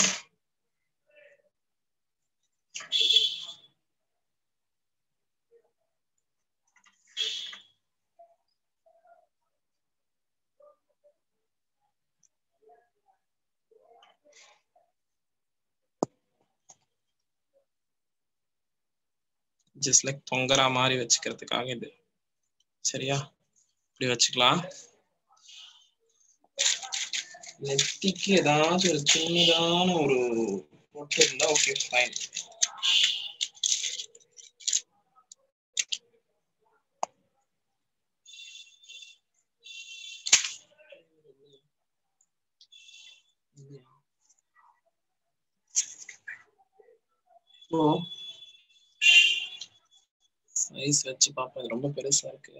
ஜஸ்ட் லைக் தொங்கரா மாதிரி வச்சுக்கிறதுக்காக இது. சரியா? இப்படி வச்சுக்கலாம். நெத்திக்கு ஏதாச்சும் ஒரு சின்னதான ஒரு பொட்டு இருந்தா ஓகே ஃபைன். இப்போ சைஸ் வச்சு பார்ப்போம். இது ரொம்ப பெருசா இருக்கு.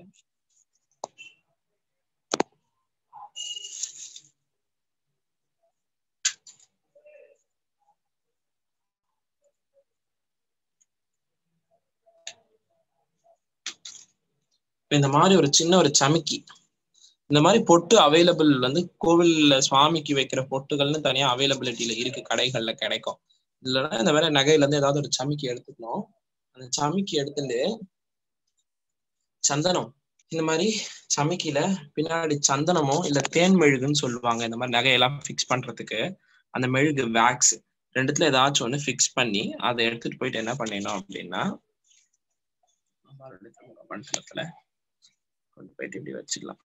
இந்த மாதிரி ஒரு சின்ன ஒரு சமிக்கி, இந்த மாதிரி பொட்டு அவைலபிள் வந்து கோவில்ல சுவாமிக்கு வைக்கிற பொட்டுகள்னு தனியா அவைலபிலிட்டியில இருக்கு, கடைகள்ல கிடைக்கும். இல்லைன்னா இந்த மாதிரி நகையில இருந்து ஏதாவது ஒரு சமிக்கி எடுத்துக்கணும். அந்த சமிக்கி எடுத்துட்டு சந்தனம், இந்த மாதிரி சமிக்கில பின்னாடி சந்தனமோ இல்ல தேன் மெழுகுன்னு சொல்லுவாங்க, இந்த மாதிரி நகையெல்லாம் ஃபிக்ஸ் பண்றதுக்கு. அந்த மெழுகு வேக்ஸ் ரெண்டுத்துல ஏதாச்சும் ஒண்ணு ஃபிக்ஸ் பண்ணி அதை எடுத்துட்டு போயிட்டு என்ன பண்ணிடணும் அப்படின்னா மண்டலத்துல கொண்டு போயிட்டு இப்படி வச்சிடலாம்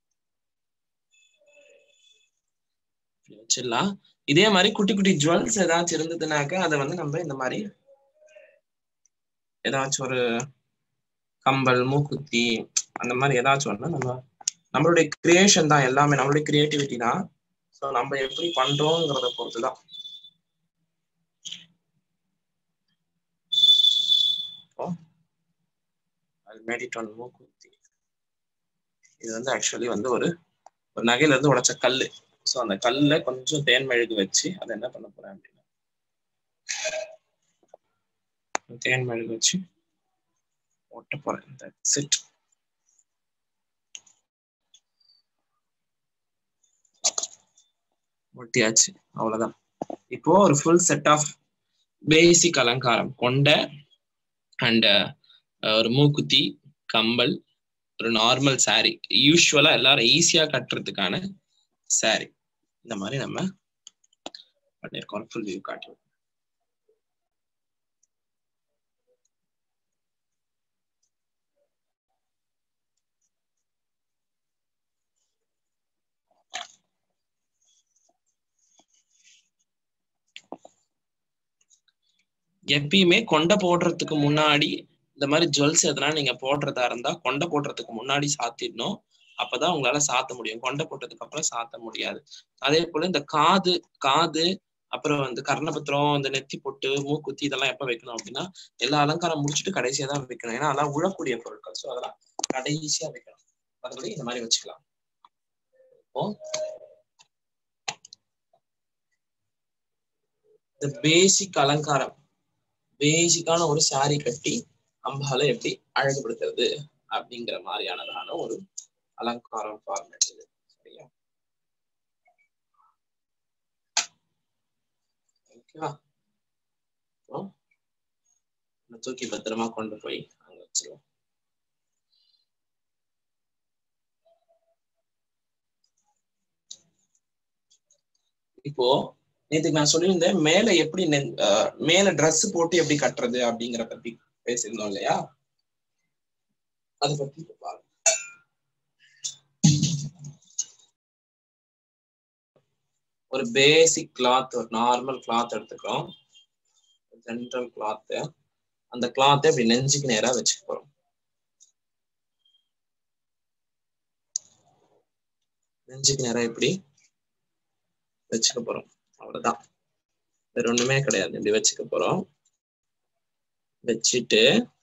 வச்சிடலாம் இதே மாதிரி குட்டி குட்டி ஜுவல்ஸ் ஏதாச்சும் இருந்ததுனாக்க அதை வந்து நம்ம இந்த மாதிரி ஏதாச்சும் ஒரு கம்பல், மூக்குத்தி, அந்த மாதிரி ஏதாச்சும் ஒண்ணு நம்ம நம்மளுடைய கிரியேஷன் தான், எல்லாமே நம்மளுடைய கிரியேட்டிவிட்டி தான். ஸோ நம்ம எப்படி பண்றோங்கிறத பொறுத்துதான். மூக்குத்தி இது வந்து ஆக்சுவலி வந்து ஒரு ஒரு நகையில இருந்து உடைச்ச கல்லு. ஸோ அந்த கல்ல கொஞ்சம் தேன் மெழுகு வச்சு அதை என்ன பண்ண போறேன் அப்படின்னா தேன் மெழுகு வச்சு ஒட்ட போறேன். That's it. ஒட்டியாச்சு, அவ்வளவுதான். இப்போ ஒரு ஃபுல் செட் ஆஃப் பேசிக் அலங்காரம் கொண்ட அண்ட் ஒரு மூக்குத்தி, கம்பல், ஒரு நார்மல் சாரி, யூஸ்வலா எல்லாரும் ஈஸியா கட்டுறதுக்கான சாரி, இந்த மாதிரி நம்ம பண்ணிருக்கோம். ஃபுல் வியூ காட்டுவோம். எப்பயுமே கொண்டை போடுறதுக்கு முன்னாடி இந்த மாதிரி ஜுவல்ஸ் எதனா நீங்க போடுறதா இருந்தா கொண்டை போடுறதுக்கு முன்னாடி சாத்திடணும். அப்பதான் உங்களால சாத்த முடியும். கொண்டை போட்டதுக்கு அப்புறம் சாத்த முடியாது. அதே போல இந்த காது காது அப்புறம் வந்து கர்ணபத்திரம், இந்த நெத்தி பொட்டு, மூக்குத்தி இதெல்லாம் எப்ப வைக்கணும் அப்படின்னா எல்லா அலங்காரம் முடிச்சுட்டு கடைசியா தான் வைக்கணும். ஏன்னா அதெல்லாம் உழக்கூடிய பொருட்கள். ஸோ அதெல்லாம் கடைசியா வைக்கணும். மற்றபடி இந்த மாதிரி வச்சுக்கலாம். இப்போ இந்த பேசிக் அலங்காரம், பேசிக்கான ஒரு சாரி கட்டி அம்பால எப்படி அழகுபடுத்துறது அப்படிங்கிற மாதிரியானதான ஒரு அலங்காரம் ஃபார்மேட் இது. சரியா? ஓகேவா? தூக்கி பத்திரமா கொண்டு போய் அங்க வச்சிருவோம். இப்போ நேற்றுக்கு நான் சொல்லியிருந்தேன் மேல எப்படி மேல ட்ரெஸ் போட்டு எப்படி கட்டுறது அப்படிங்கிற பத்தி பேசியிருந்தோம் இல்லையா? அதை பத்தி பாருங்க. ஒரு பேசிக் கிளாத், ஒரு நார்மல் கிளாத் எடுத்துக்கிறோம். General cloth. அந்த கிளாத்தை இப்படி நெஞ்சுக்கு நேரா வச்சுக்க போறோம். நெஞ்சுக்கு நேரா இப்படி வச்சுக்க போறோம். அவ்வளவுதான், வேற ஒண்ணுமே கிடையாது. இப்படி வச்சுக்க போறோம். வச்சுட்டு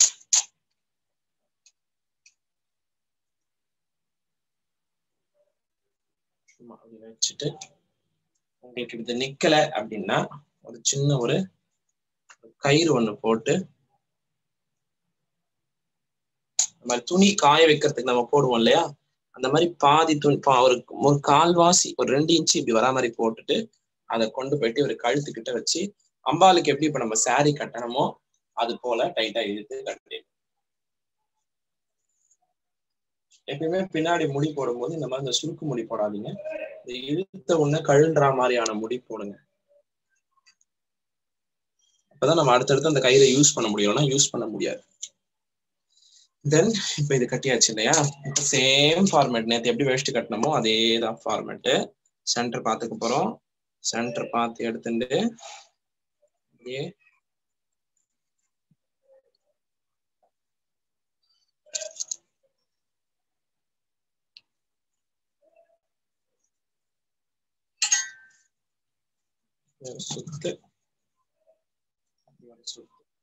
வச்சுட்டு உங்களுக்கு இது நிக்கல அப்படின்னா ஒரு சின்ன ஒரு கயிறு ஒண்ணு போட்டு, அந்த மாதிரி துணி காய வைக்கிறதுக்கு நம்ம போடுவோம் இல்லையா, அந்த மாதிரி பாதி துணி ஒரு ஒரு கால்வாசி ஒரு ரெண்டு இன்ச்சு இப்படி வரா மாதிரி போட்டுட்டு அதை கொண்டு போயிட்டு ஒரு கழுத்துக்கிட்ட வச்சு அம்பாளுக்கு எப்படி இப்ப நம்ம சாரி கட்டணுமோ அது போல டைட்டா இழுத்து கட்டி. எப்பயுமே பின்னாடி முடி போடும்போது இந்த மாதிரி இந்த சுருக்கு முடி போடாதீங்க. இந்த இழுத்த உடனே கழுன்றா மாதிரியான முடி போடுங்க. அப்பதான் நம்ம அடுத்தடுத்து அந்த கயிறை யூஸ் பண்ண முடியும்னா யூஸ் பண்ண முடியாது. தென் இப்ப இது கட்டியாச்சு இல்லையா? இப்ப சேம் ஃபார்மேட் நேற்று எப்படி வேஸ்ட் கட்டணுமோ அதே தான் ஃபார்மேட்டு. சென்டர் பார்த்துக்க போறோம். சென்டர் பார்த்து எடுத்துட்டு அப்படியே சுத்து சுத்து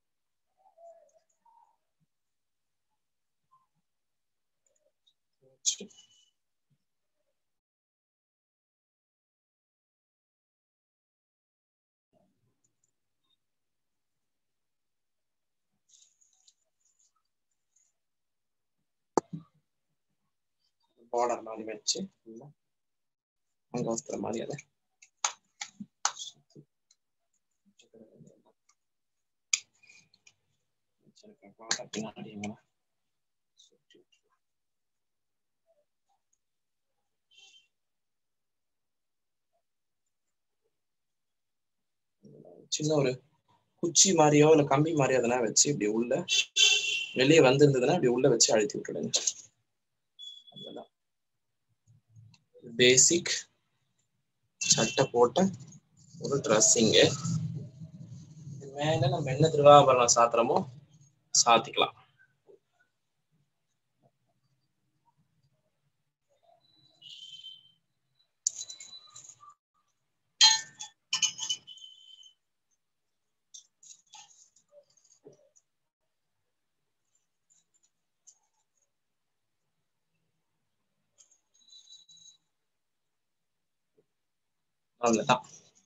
பார்டர் மாதிரி வச்சு அங்க வஸ்திர மாதிரி அதை பின்னாடி சின்ன ஒரு குச்சி மாதிரியோ இல்ல கம்பி மாதிரியோ அதெல்லாம் வச்சு இப்படி உள்ள வெளியே வந்திருந்ததுன்னா இப்படி உள்ள வச்சு அழுத்தி விட்டுடுங்க. அதுதான் பேசிக் சட்டை போட்ட ஒரு ட்ரெஸ்ஸிங்கு. மேல நம்ம என்ன திருவாபரணம் சாத்திரமோ சாத்திக்கலாம். அவ்வளவுதான்.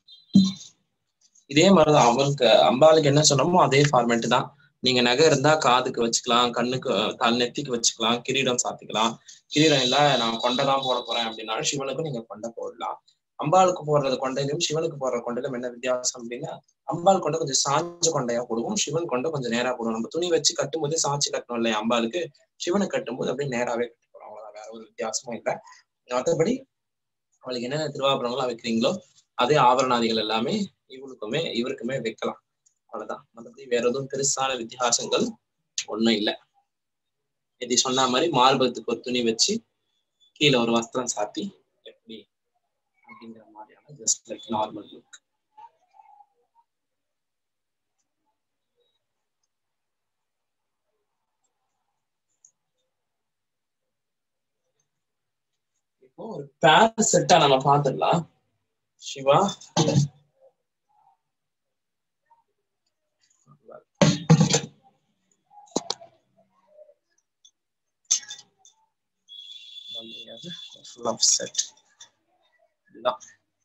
இதே மாதிரிதான் அவருக்கு அம்பாளுக்கு என்ன சொன்னோமோ அதே ஃபார்மேட் தான். நீங்க நகை இருந்தா காதுக்கு வச்சுக்கலாம், கண்ணுக்கு கண் நெத்திக்கு வச்சுக்கலாம், கிரீடம் சாத்திக்கலாம். கிரீடம் இல்ல நான் கொண்டை தான் போட போறேன் அப்படின்னாலும் சிவனுக்கும் நீங்க கொண்டை போடலாம். அம்பாளுக்கு போடுறது கொண்டையிலும் சிவனுக்கு போடுற கொண்டையிலும் என்ன வித்தியாசம் அப்படின்னா, அம்பாள் கொண்டை கொஞ்சம் சாஞ்ச கொண்டையா போடுவோம், சிவன் கொண்டை கொஞ்சம் நேரா போடுவோம். நம்ம துணி வச்சு கட்டும் போதே சாட்சி கட்டணும் இல்லையா அம்பாளுக்கு, சிவனுக்கு கட்டும் போது அப்படியே நேராவே கட்ட போறோம். அவ்வளவுதான், வேற ஒரு வித்தியாசமும் இல்லை. மற்றபடி அவளுக்கு என்ன திருவாபரணங்களா வைக்கிறீங்களோ அதே ஆபரணாதிகள் எல்லாமே இவளுக்குமே இவருக்குமே வைக்கலாம். அவ்வளவுதான். மற்றபடி வேற எதுவும் பெருசான வித்தியாசங்கள் ஒண்ணும் இல்லை. இது சொன்ன மாதிரி மார்பகத்துக்கு ஒரு துணி வச்சு கீழே ஒரு வஸ்திரம் சாத்தி எப்படி அப்படிங்கிற மாதிரியான ஜஸ்ட் லைக் நார்மல் லுக். இப்போ ஒரு பேர் செட்டா நம்ம பார்த்துடலாம். Siva love set. இதுதான்.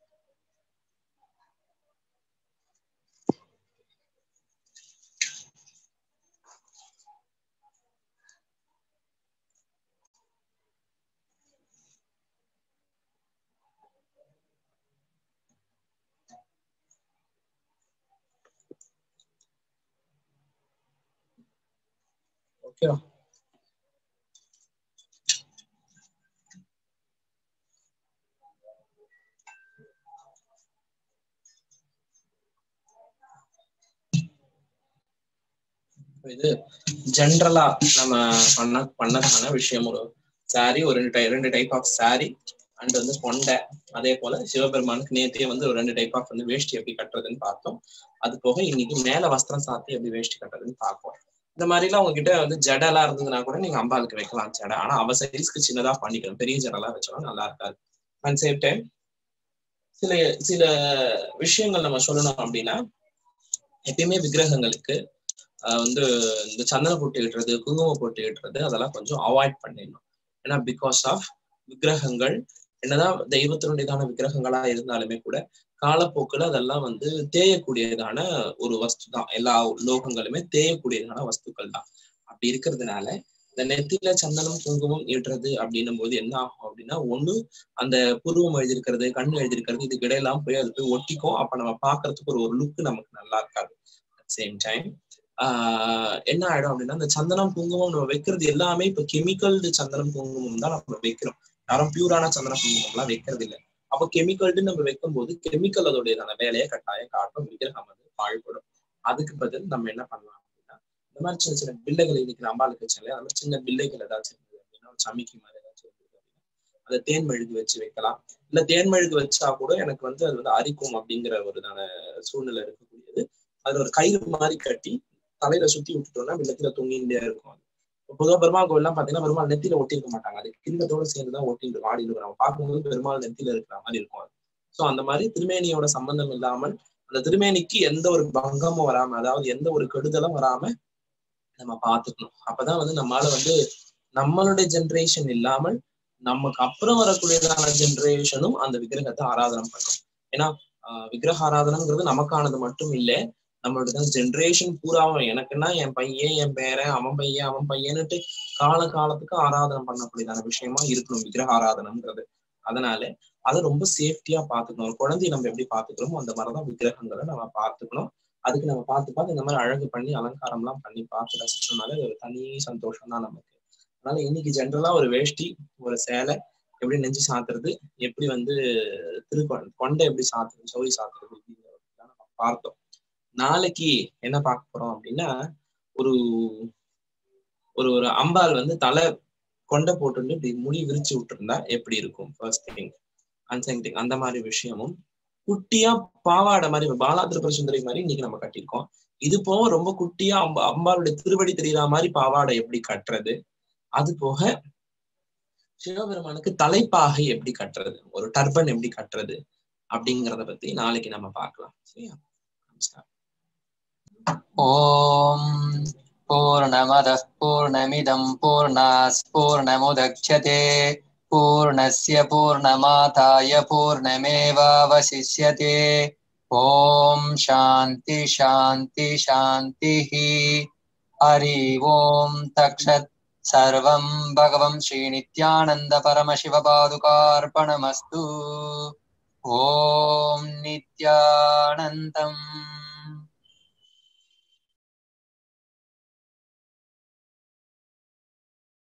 ஓகேவா? இது ஜென்ரலா நம்ம பண்ண பண்ணதான விஷயம். ஒரு சாரி, ஒரு ரெண்டு ரெண்டு டைப் ஆஃப் சாரி அண்ட் வந்து கொண்டை, அதே போல சிவபெருமானுக்கு நேத்தியே வந்து ஒரு ரெண்டு டைப் ஆஃப் வந்து வேஷ்டி எப்படி கட்டுறதுன்னு பார்த்தோம். அது போக இன்னைக்கு மேல வஸ்திரம் சாத்தி எப்படி வேஷ்டி கட்டுறதுன்னு பார்ப்போம். இந்த மாதிரி எல்லாம் உங்ககிட்ட வந்து ஜடெல்லாம் இருந்ததுன்னா கூட நீங்க அம்பாளுக்கு வைக்கலாம் ஜடை. ஆனா அவ சைஸ்க்கு சின்னதா பண்ணிக்கணும், பெரிய ஜடெல்லாம் வச்சாலும் நல்லா இருக்காது. அண்ட் சேம் டைம் சில சில விஷயங்கள் நம்ம சொல்லணும் அப்படின்னா, எப்பயுமே விக்கிரகங்களுக்கு ஆஹ் வந்து இந்த சந்தன போட்டு இடுறது, குங்குமம் போட்டு இடுறது அதெல்லாம் கொஞ்சம் அவாய்ட் பண்ணிடணும். ஏன்னா பிகாஸ் ஆஃப் விக்கிரகங்கள் என்னதான் தெய்வத்தினுடையதான விக்கிரகங்களா இருந்தாலுமே கூட காலப்போக்குல அதெல்லாம் வந்து தேயக்கூடியதான ஒரு வஸ்து தான். எல்லா லோகங்களுமே தேயக்கூடியதான வஸ்துக்கள் தான். அப்படி இருக்கிறதுனால இந்த நெத்தியில சந்தனம் குங்குமம் இடுறது அப்படின்னும் போது என்ன ஆகும் அப்படின்னா, ஒண்ணு அந்த புருவம் எழுதியிருக்கிறது, கண் எழுதியிருக்கிறது, இதுக்கு இடையெல்லாம் போய் அது போய் ஒட்டிக்கும். அப்ப நம்ம பாக்குறதுக்கு ஒரு ஒரு லுக் நமக்கு நல்லா இருக்காது. அட் சேம் டைம் ஆஹ் என்ன ஆயிடும் அப்படின்னா, இந்த சந்தனம் குங்குமம் நம்ம வைக்கிறது எல்லாமே இப்ப கெமிக்கல்டு சந்தனம் குங்குமம் தான் நம்ம வைக்கிறோம். யாரும் பியூரான சந்தனம் குங்குமம் எல்லாம் வைக்கிறது இல்லை. அப்போ கெமிக்கல்டு நம்ம வைக்கும் போது கெமிக்கல் அதோடையதான வேலையை கட்டாயம் காட்டும், விக்கிரகம் வந்து பாழ்படும். அதுக்கு பதில் நம்ம என்ன பண்ணலாம் அப்படின்னா, இந்த மாதிரி சின்ன சின்ன பிள்ளைகள் இன்னைக்கு அம்பாளுக்கு வச்சாலே அந்த மாதிரி சின்ன பிள்ளைகள் ஏதாச்சும் இருந்தது அப்படின்னா, ஒரு சமிக்கி மாதிரி ஏதாச்சும் இருந்தது அப்படின்னா அதை தேன் மெழுகு வச்சு வைக்கலாம். இல்ல தேன் மெழுகு வச்சா கூட எனக்கு வந்து அது வந்து அரிக்கும் அப்படிங்கிற ஒரு சூழ்நிலை இருக்கக்கூடியது. அதுல ஒரு கயிறு மாதிரி கட்டி தலையில சுத்தி விட்டுட்டோம்னா நெத்தியில தொங்கிட்டே இருக்கும். பொதுவா பெருமாள் கோயில் எல்லாம் பாத்தீங்கன்னா பெருமாள் நெத்தியில ஒட்டிருக்க மாட்டாங்க, அது கிண்ணத்தோட சேர்ந்துதான் ஒட்டிட்டு ஆடி இருக்கும். நம்ம பார்க்கும்போது பெருமாள் நெத்தியில இருக்கிற மாதிரி இருக்கும். சோ அந்த மாதிரி திருமேனியோட சம்பந்தம் இல்லாமல் அந்த திருமேனிக்கு எந்த ஒரு பங்கமும் வராம, அதாவது எந்த ஒரு கெடுதலும் வராம நம்ம பார்த்துக்கணும். அப்பதான் வந்து நம்மளால வந்து நம்மளுடைய ஜென்ரேஷன் இல்லாமல் நமக்கு அப்புறம் வரக்கூடியதான ஜென்ரேஷனும் அந்த விக்கிரகத்தை ஆராதனம் பண்ணும். ஏன்னா ஆஹ் விக்கிரக ஆராதனைங்கிறது நமக்கானது மட்டும் இல்லை, நம்மளோட ஜென்ரேஷன் பூராவும் எனக்குன்னா என் பையன் என் பேரன் அவன் பையன் அவன் பையனுட்டு கால காலத்துக்கு ஆராதனை பண்ணக்கூடியதான விஷயமா இருக்கணும் விக்கிரக ஆராதனைங்கிறது. அதனால அதை ரொம்ப சேஃப்டியா பாத்துக்கணும். ஒரு குழந்தைய நம்ம எப்படி பாத்துக்கிறோமோ அந்த மாதிரிதான் விக்கிரகங்களை நம்ம பார்த்துக்கணும். அதுக்கு நம்ம பார்த்து பார்த்து இந்த மாதிரி அழகு பண்ணி அலங்காரம் எல்லாம் பண்ணி பார்த்து ரசிச்சோம்னாலே ஒரு தனி சந்தோஷம் தான் நமக்கு. அதனால இன்னைக்கு ஜென்ரலா ஒரு வேஷ்டி ஒரு சேலை எப்படி நெஞ்சு சாத்துறது, எப்படி வந்து திருக்கொ கொண்டை எப்படி சாத்துறது, சௌரி சாத்துறது அப்படிங்கிறத நம்ம பார்த்தோம். நாளைக்கு என்ன பார்க்க போறோம் அப்படின்னா, ஒரு ஒரு ஒரு அம்பாள் வந்து தலை கொண்டை போட்டு இப்படி முடி விரிச்சு விட்டுருந்தா எப்படி இருக்கும் first thing. And second thing அந்த மாதிரி விஷயமும், குட்டியா பாவாடை மாதிரி பாலா திரிபுர சுந்தரி மாதிரி இன்னைக்கு நம்ம கட்டியிருக்கோம். இது போக ரொம்ப குட்டியா அம்பா அம்பாளுடைய திருவடி தெரியுற மாதிரி பாவாடை எப்படி கட்டுறது, அது போக சிவபெருமானுக்கு தலைப்பாகை எப்படி கட்டுறது, ஒரு டர்பன் எப்படி கட்டுறது அப்படிங்கிறத பத்தி நாளைக்கு நம்ம பார்க்கலாம். சரியா? நமஸ்காரம். ஓம் பூர்ணமதః பூர்ணமிதம் பூர்ணாத் பூர்ணமுதச்யதே பூர்ணஸ்ய பூர்ணமாதாய பூர்ணமேவாவசிஷ்யதே. ஓம் சாந்தி சாந்தி சாந்திஹ. ஹரி ஓம் தக்ஷத். சர்வம் பகவம் ஸ்ரீ நித்யானந்த பரமசிவ பாதுகார்ப்பணமஸ்து. ஓம் நித்யானந்தம்.